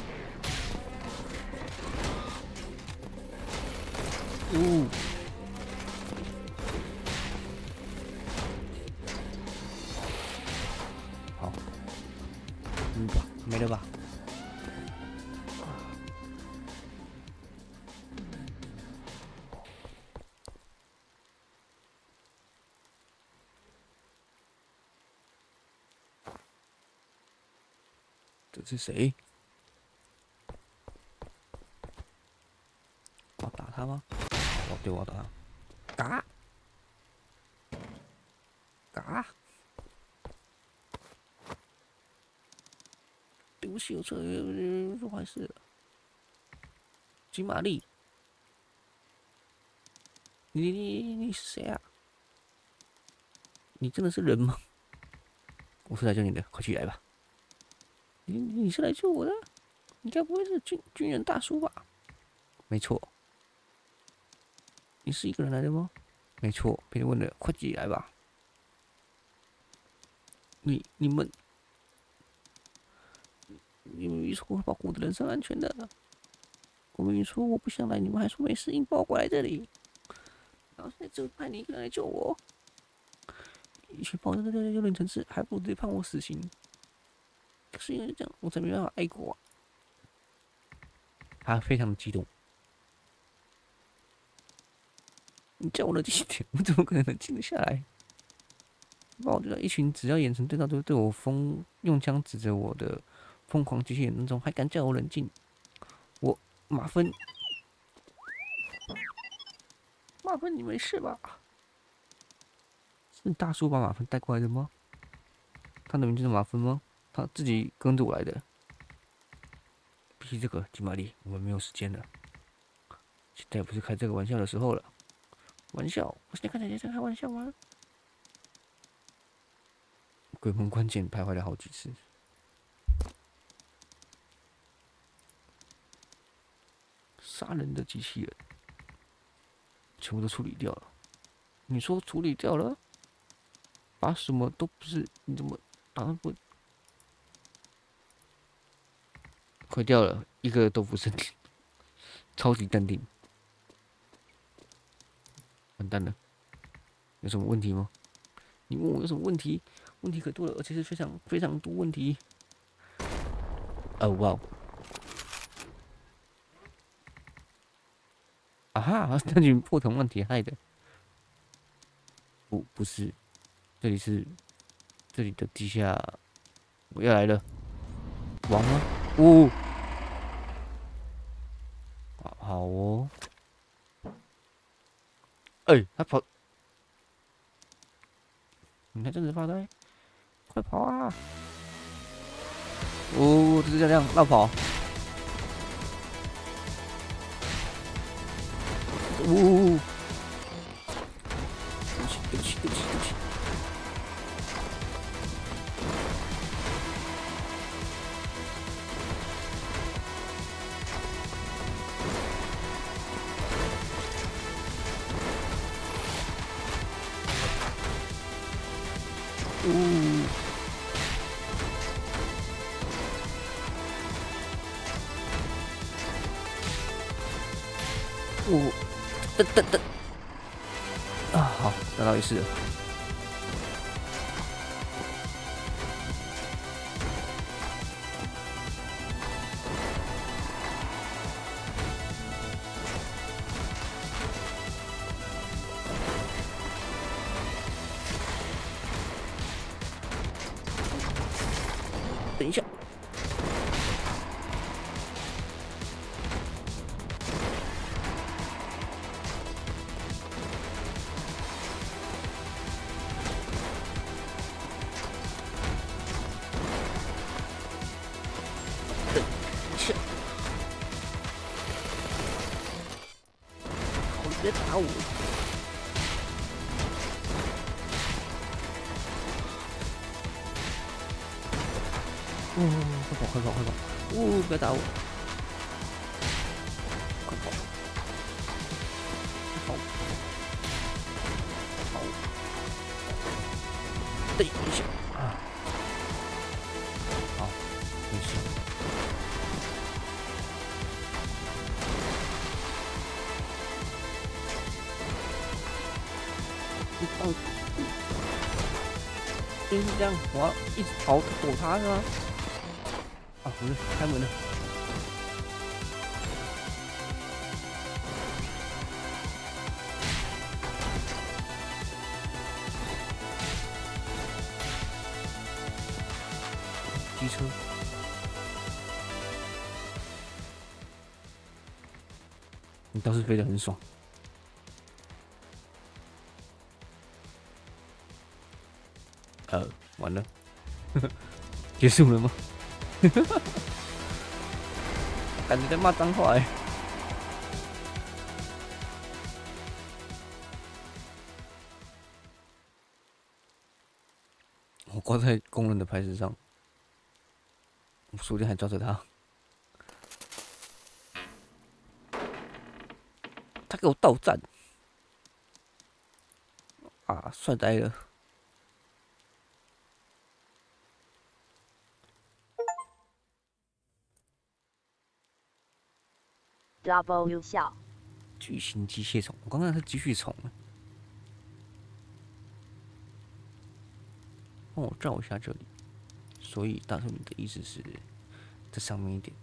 好，吧，没了吧？这是谁？我打他吗？哦，对，我要打他。嘎！对不起，我错做坏事了。金玛丽，你是谁啊？你真的是人吗？我是来救你的，快起来吧！你是来救我的？你该不会是军人大叔吧？没错。你是一个人来的吗？没错，别问了，快起来吧！你们明明说会保护我的人身安全的，我明明说我不想来，你们还说没事，硬把我拐来这里，然后现在就派你一个人来救我，与其保证这幽灵城市，还不如直接判我死刑。可是因为这样，我才没办法爱国啊！他非常的激动。你叫我冷静一点，我怎么可能冷静得下来？把我对到一群只要眼神对到都对我用枪指着我的疯狂机器人那种，还敢叫我冷静？我马芬，你没事吧？是大叔把马芬带过来的吗？他的名字是马芬吗？他自己跟着我来的。比起这个，金玛丽，我们没有时间了。现在不是开这个玩笑的时候了。玩笑？我现在看起来在开玩笑吗？鬼门关键徘徊了好几次。杀人的机器人，全部都处理掉了。你说处理掉了？把什么都不是？你怎么打算不？毁掉了，一个都不剩，超级淡定。完蛋了，有什么问题吗？你问我有什么问题？问题可多了，而且是非常多问题。哦哇！ 哈，那群破铜烂铁害的。不是，这里的地下，我要来了，王吗？哦，好哦。哎，他跑，你还真是发呆，快跑啊！哦，就是这样绕跑。哦，对不起。哦，哦，等，啊，好，打到一次了。等一下，好，你别打我！哦，快跑！哦，别打我！快跑！好，等一下啊！好，没事。就是这样，我要一直躲他是吗？啊，不是，开门了。机车。你倒是飞得很爽。完了，结束了吗？感觉在骂脏话哎。我挂在工人的牌子上，我昨天还抓着他，他给我倒站，啊，帅呆了。 W 笑。 巨型机械虫，我刚刚是继续虫。帮我照一下这里。所以大叔，你的意思是，在上面一点。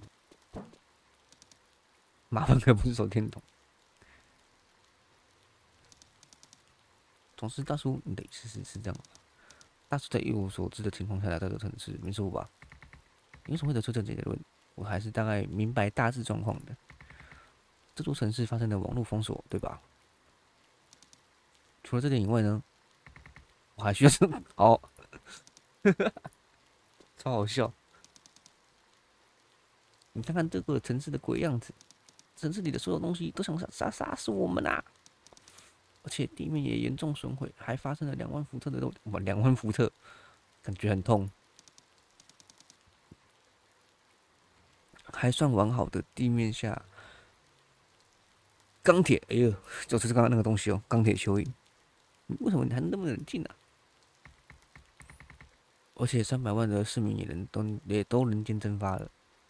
麻烦可不是手电筒。总之，大叔，你的意思是这样吧？大叔在一无所知的情况下来到这个城市，没错吧？你为什么会得出这结论？我还是大概明白大致状况的。这座城市发生了网络封锁，对吧？除了这点以外呢，我还需要什么？好，超好笑。你看看这个城市的鬼样子，城市里的所有东西都想杀死我们啊！而且地面也严重损毁，还发生了2万伏特的2万伏特，感觉很痛。还算完好的地面下，钢铁，哎呦，就是刚刚那个东西哦，钢铁蚯蚓。为什么你还那么冷静啊？而且300万的市民也都人间蒸发了。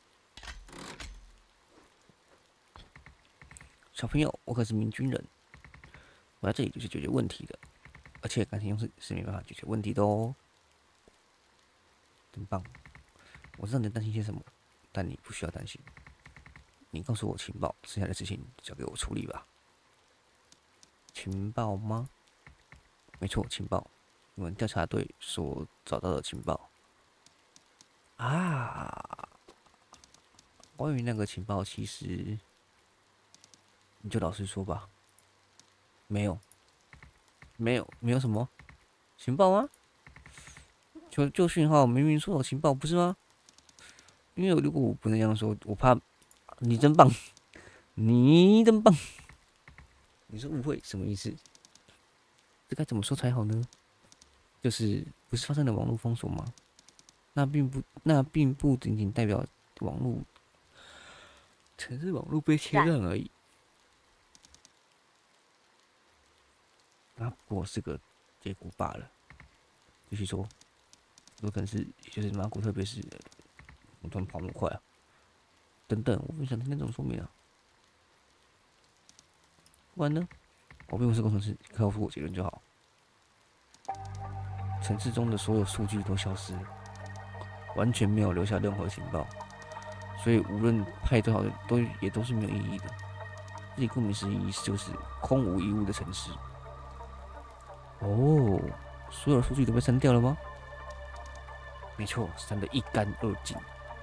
小朋友，我可是名军人，我来这里就是解决问题的，而且感情用事是没办法解决问题的哦。真棒！我知道你在担心些什么，但你不需要担心。 你告诉我情报，剩下的事情交给我处理吧。情报吗？没错，情报。你们调查队所找到的情报啊。关于那个情报，其实你就老实说吧。没有什么情报吗？就讯号明明说有情报，不是吗？因为如果我不能这样说，我怕你真棒，你真棒。你说误会什么意思？这该怎么说才好呢？就是不是发生了网络封锁吗？那并不仅仅代表城市网络被切断而已。那不过是个结果罢了。继续说，有可能是，也就是马古，特别是我突然跑那么快啊，等等，我不想听那种说明啊。不然呢？我并不是工程师，告诉我结论就好。城市中的所有数据都消失了，完全没有留下任何情报，所以无论派多少人也都是没有意义的。这里顾名思义就是空无一物的城市。哦，所有的数据都被删掉了吗？没错，删得一干二净。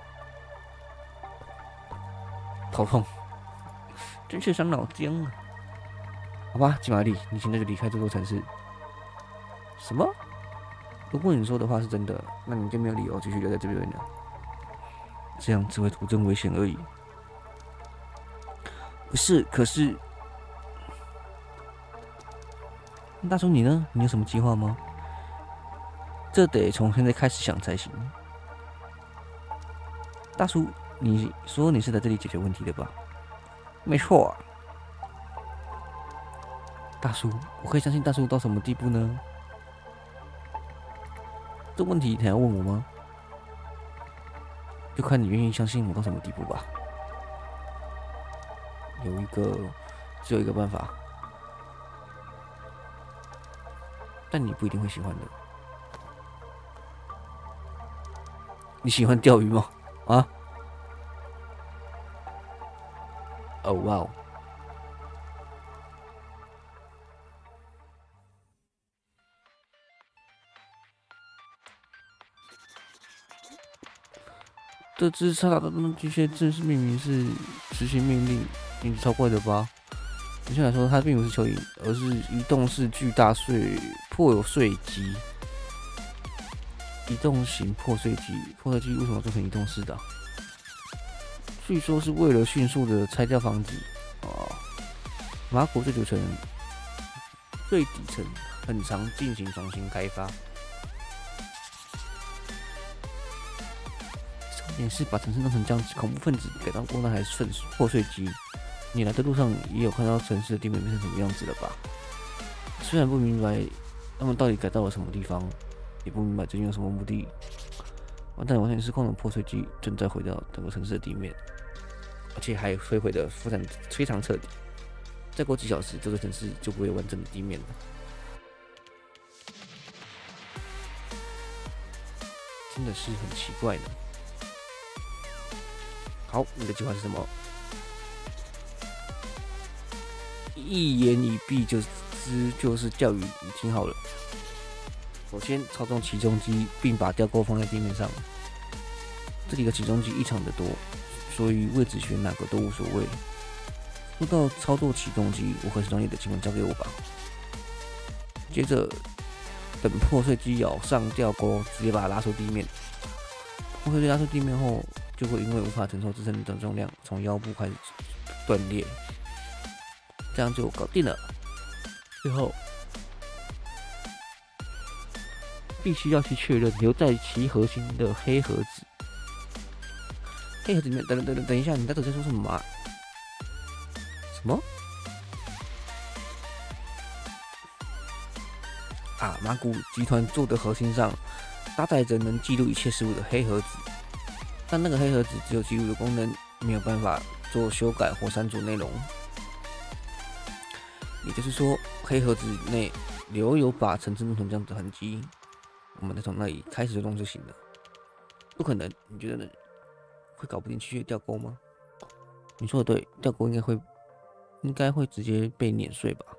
头痛，真是伤脑筋啊！好吧，金玛丽，你现在就离开这座城市。什么？如果你说的话是真的，那你就没有理由继续留在这边了。这样只会徒增危险而已。不是，可是，大叔你呢？你有什么计划吗？这得从现在开始想才行。大叔，你说你是在这里解决问题的吧？没错。大叔，我可以相信大叔到什么地步呢？这问题你还要问我吗？就看你愿意相信我到什么地步吧。只有一个办法，但你不一定会喜欢的。你喜欢钓鱼吗？啊？哦哇哦！这只萨达的巨蟹正式命名是执行命令，名字超怪的吧？准确来说，它并不是蚯蚓，而是移动式巨大破碎机。移动型破碎机，破碎机为什么做成移动式的啊？据说是为了迅速的拆掉房子。哦，马古这组成最底层很常进行重新开发。也是把城市弄成这样子，恐怖分子改造过那台破碎机。你来的路上也有看到城市的地面变成什么样子了吧？虽然不明白他们到底改造了什么地方，也不明白究竟有什么目的。但完全失控的破碎机正在毁掉整个城市的地面，而且还摧毁的非常彻底。再过几小时，这个城市就不会有完整的地面了。真的是很奇怪呢。好，你的计划是什么？一言以蔽就是钓鱼，你听好了。首先，操纵起重机，并把吊钩放在地面上。这里的起重机异常的多，所以位置选哪个都无所谓。说到操作起重机，我很是专业的，请问交给我吧。接着，等破碎机咬上吊钩，直接把它拉出地面。破碎机拉出地面后，就会因为无法承受自身的重量，从腰部开始断裂，这样就搞定了。最后，必须要去确认留在其核心的黑盒子。黑盒子里面，等一下，你在这在说什么啊？什么？啊，马古集团做的核心上搭载着能记录一切事物的黑盒子。但那个黑盒子只有记录的功能，没有办法做修改或删除内容。也就是说，黑盒子内留有把城市弄成这样的痕迹，我们再从那里开始动就行了。不可能，你觉得呢？会搞不定去吊钩吗？ 你说的对，掉钩应该会直接被碾碎吧？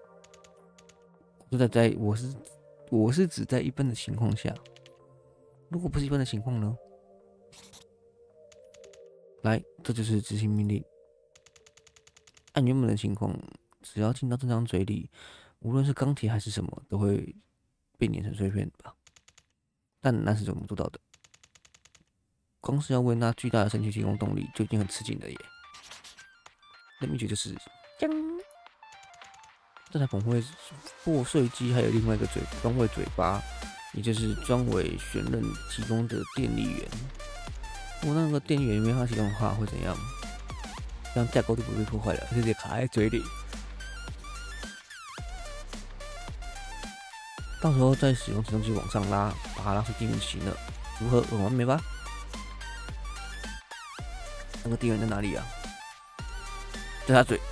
我是指在一般的情况下，如果不是一般的情况呢？来，这就是执行命令。按原本的情况，只要进到正常嘴里，无论是钢铁还是什么，都会被碾成碎片吧？但那是怎么做到的？光是要为那巨大的身躯提供动力，就已经很吃紧了耶。那秘诀就是，锵！这台破碎机还有另外一个专为嘴巴，也就是专为旋刃提供的电力源。如果那个电力源没法启动的话，会怎样？这样架构就不会被破坏了，而且得卡在嘴里。到时候再使用起重机往上拉，把它拉出电源就行了。如何？很完美吧？那个电源在哪里啊？在他嘴。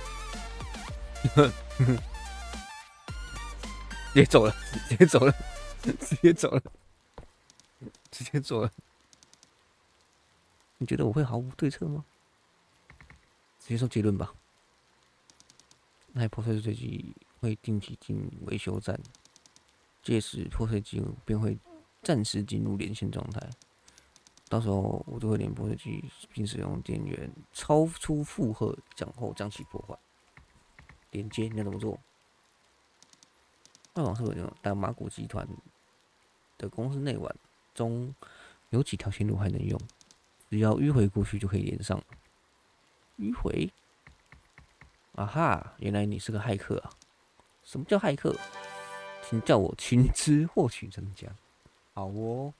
直接走了，直接走了，直接走了，直接走了。你觉得我会毫无对策吗？直接说结论吧。那台破碎碎机会定期进维修站，届时破碎机便会暂时进入连线状态。到时候我就会连破碎机，并使用电源超出负荷后将其破坏。连接你要怎么做？外网是有大马古集团的公司内网中有几条线路还能用，只要迂回过去就可以连上。迂回？啊哈，原来你是个骇客啊！什么叫骇客？请叫我情资获取真相。好哦，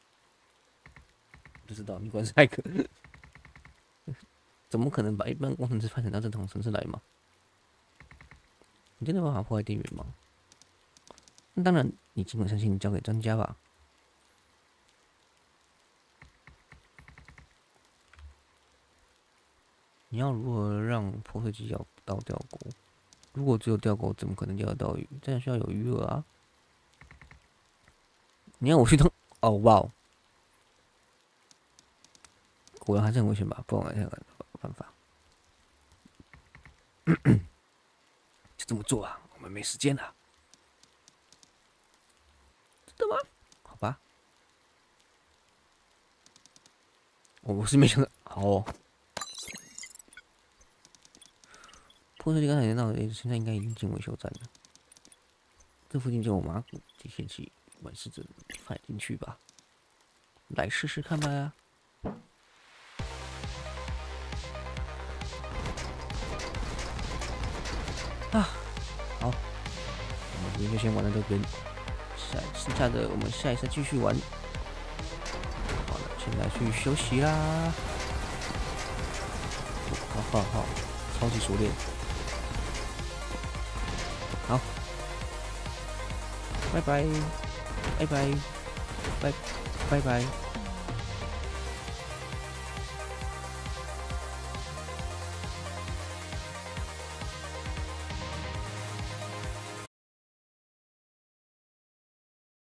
不知道你果然是骇客，怎么可能把一般工程师派遣到正统城市来嘛？你真的有办法破坏电源吗？那当然，你尽管相信，交给专家吧。你要如何让破碎机咬到钓钩？如果只有钓钩，怎么可能钓得到鱼？这样需要有鱼饵啊！你要我去通？哦，哇哦！果然还是很危险吧？不然我想想办法。就这么做啊！我们没时间了。真的吗？好吧。我是没想到，好哦。破碎机刚才连到的，现在应该已经进维修站了。这附近就有马古机械器，我们试着放进去吧。来试试看吧。啊，好，我们今天就先玩到这边，剩下的我们下一次继续玩。好了，现在去休息啦。好，超级熟练。好，拜拜。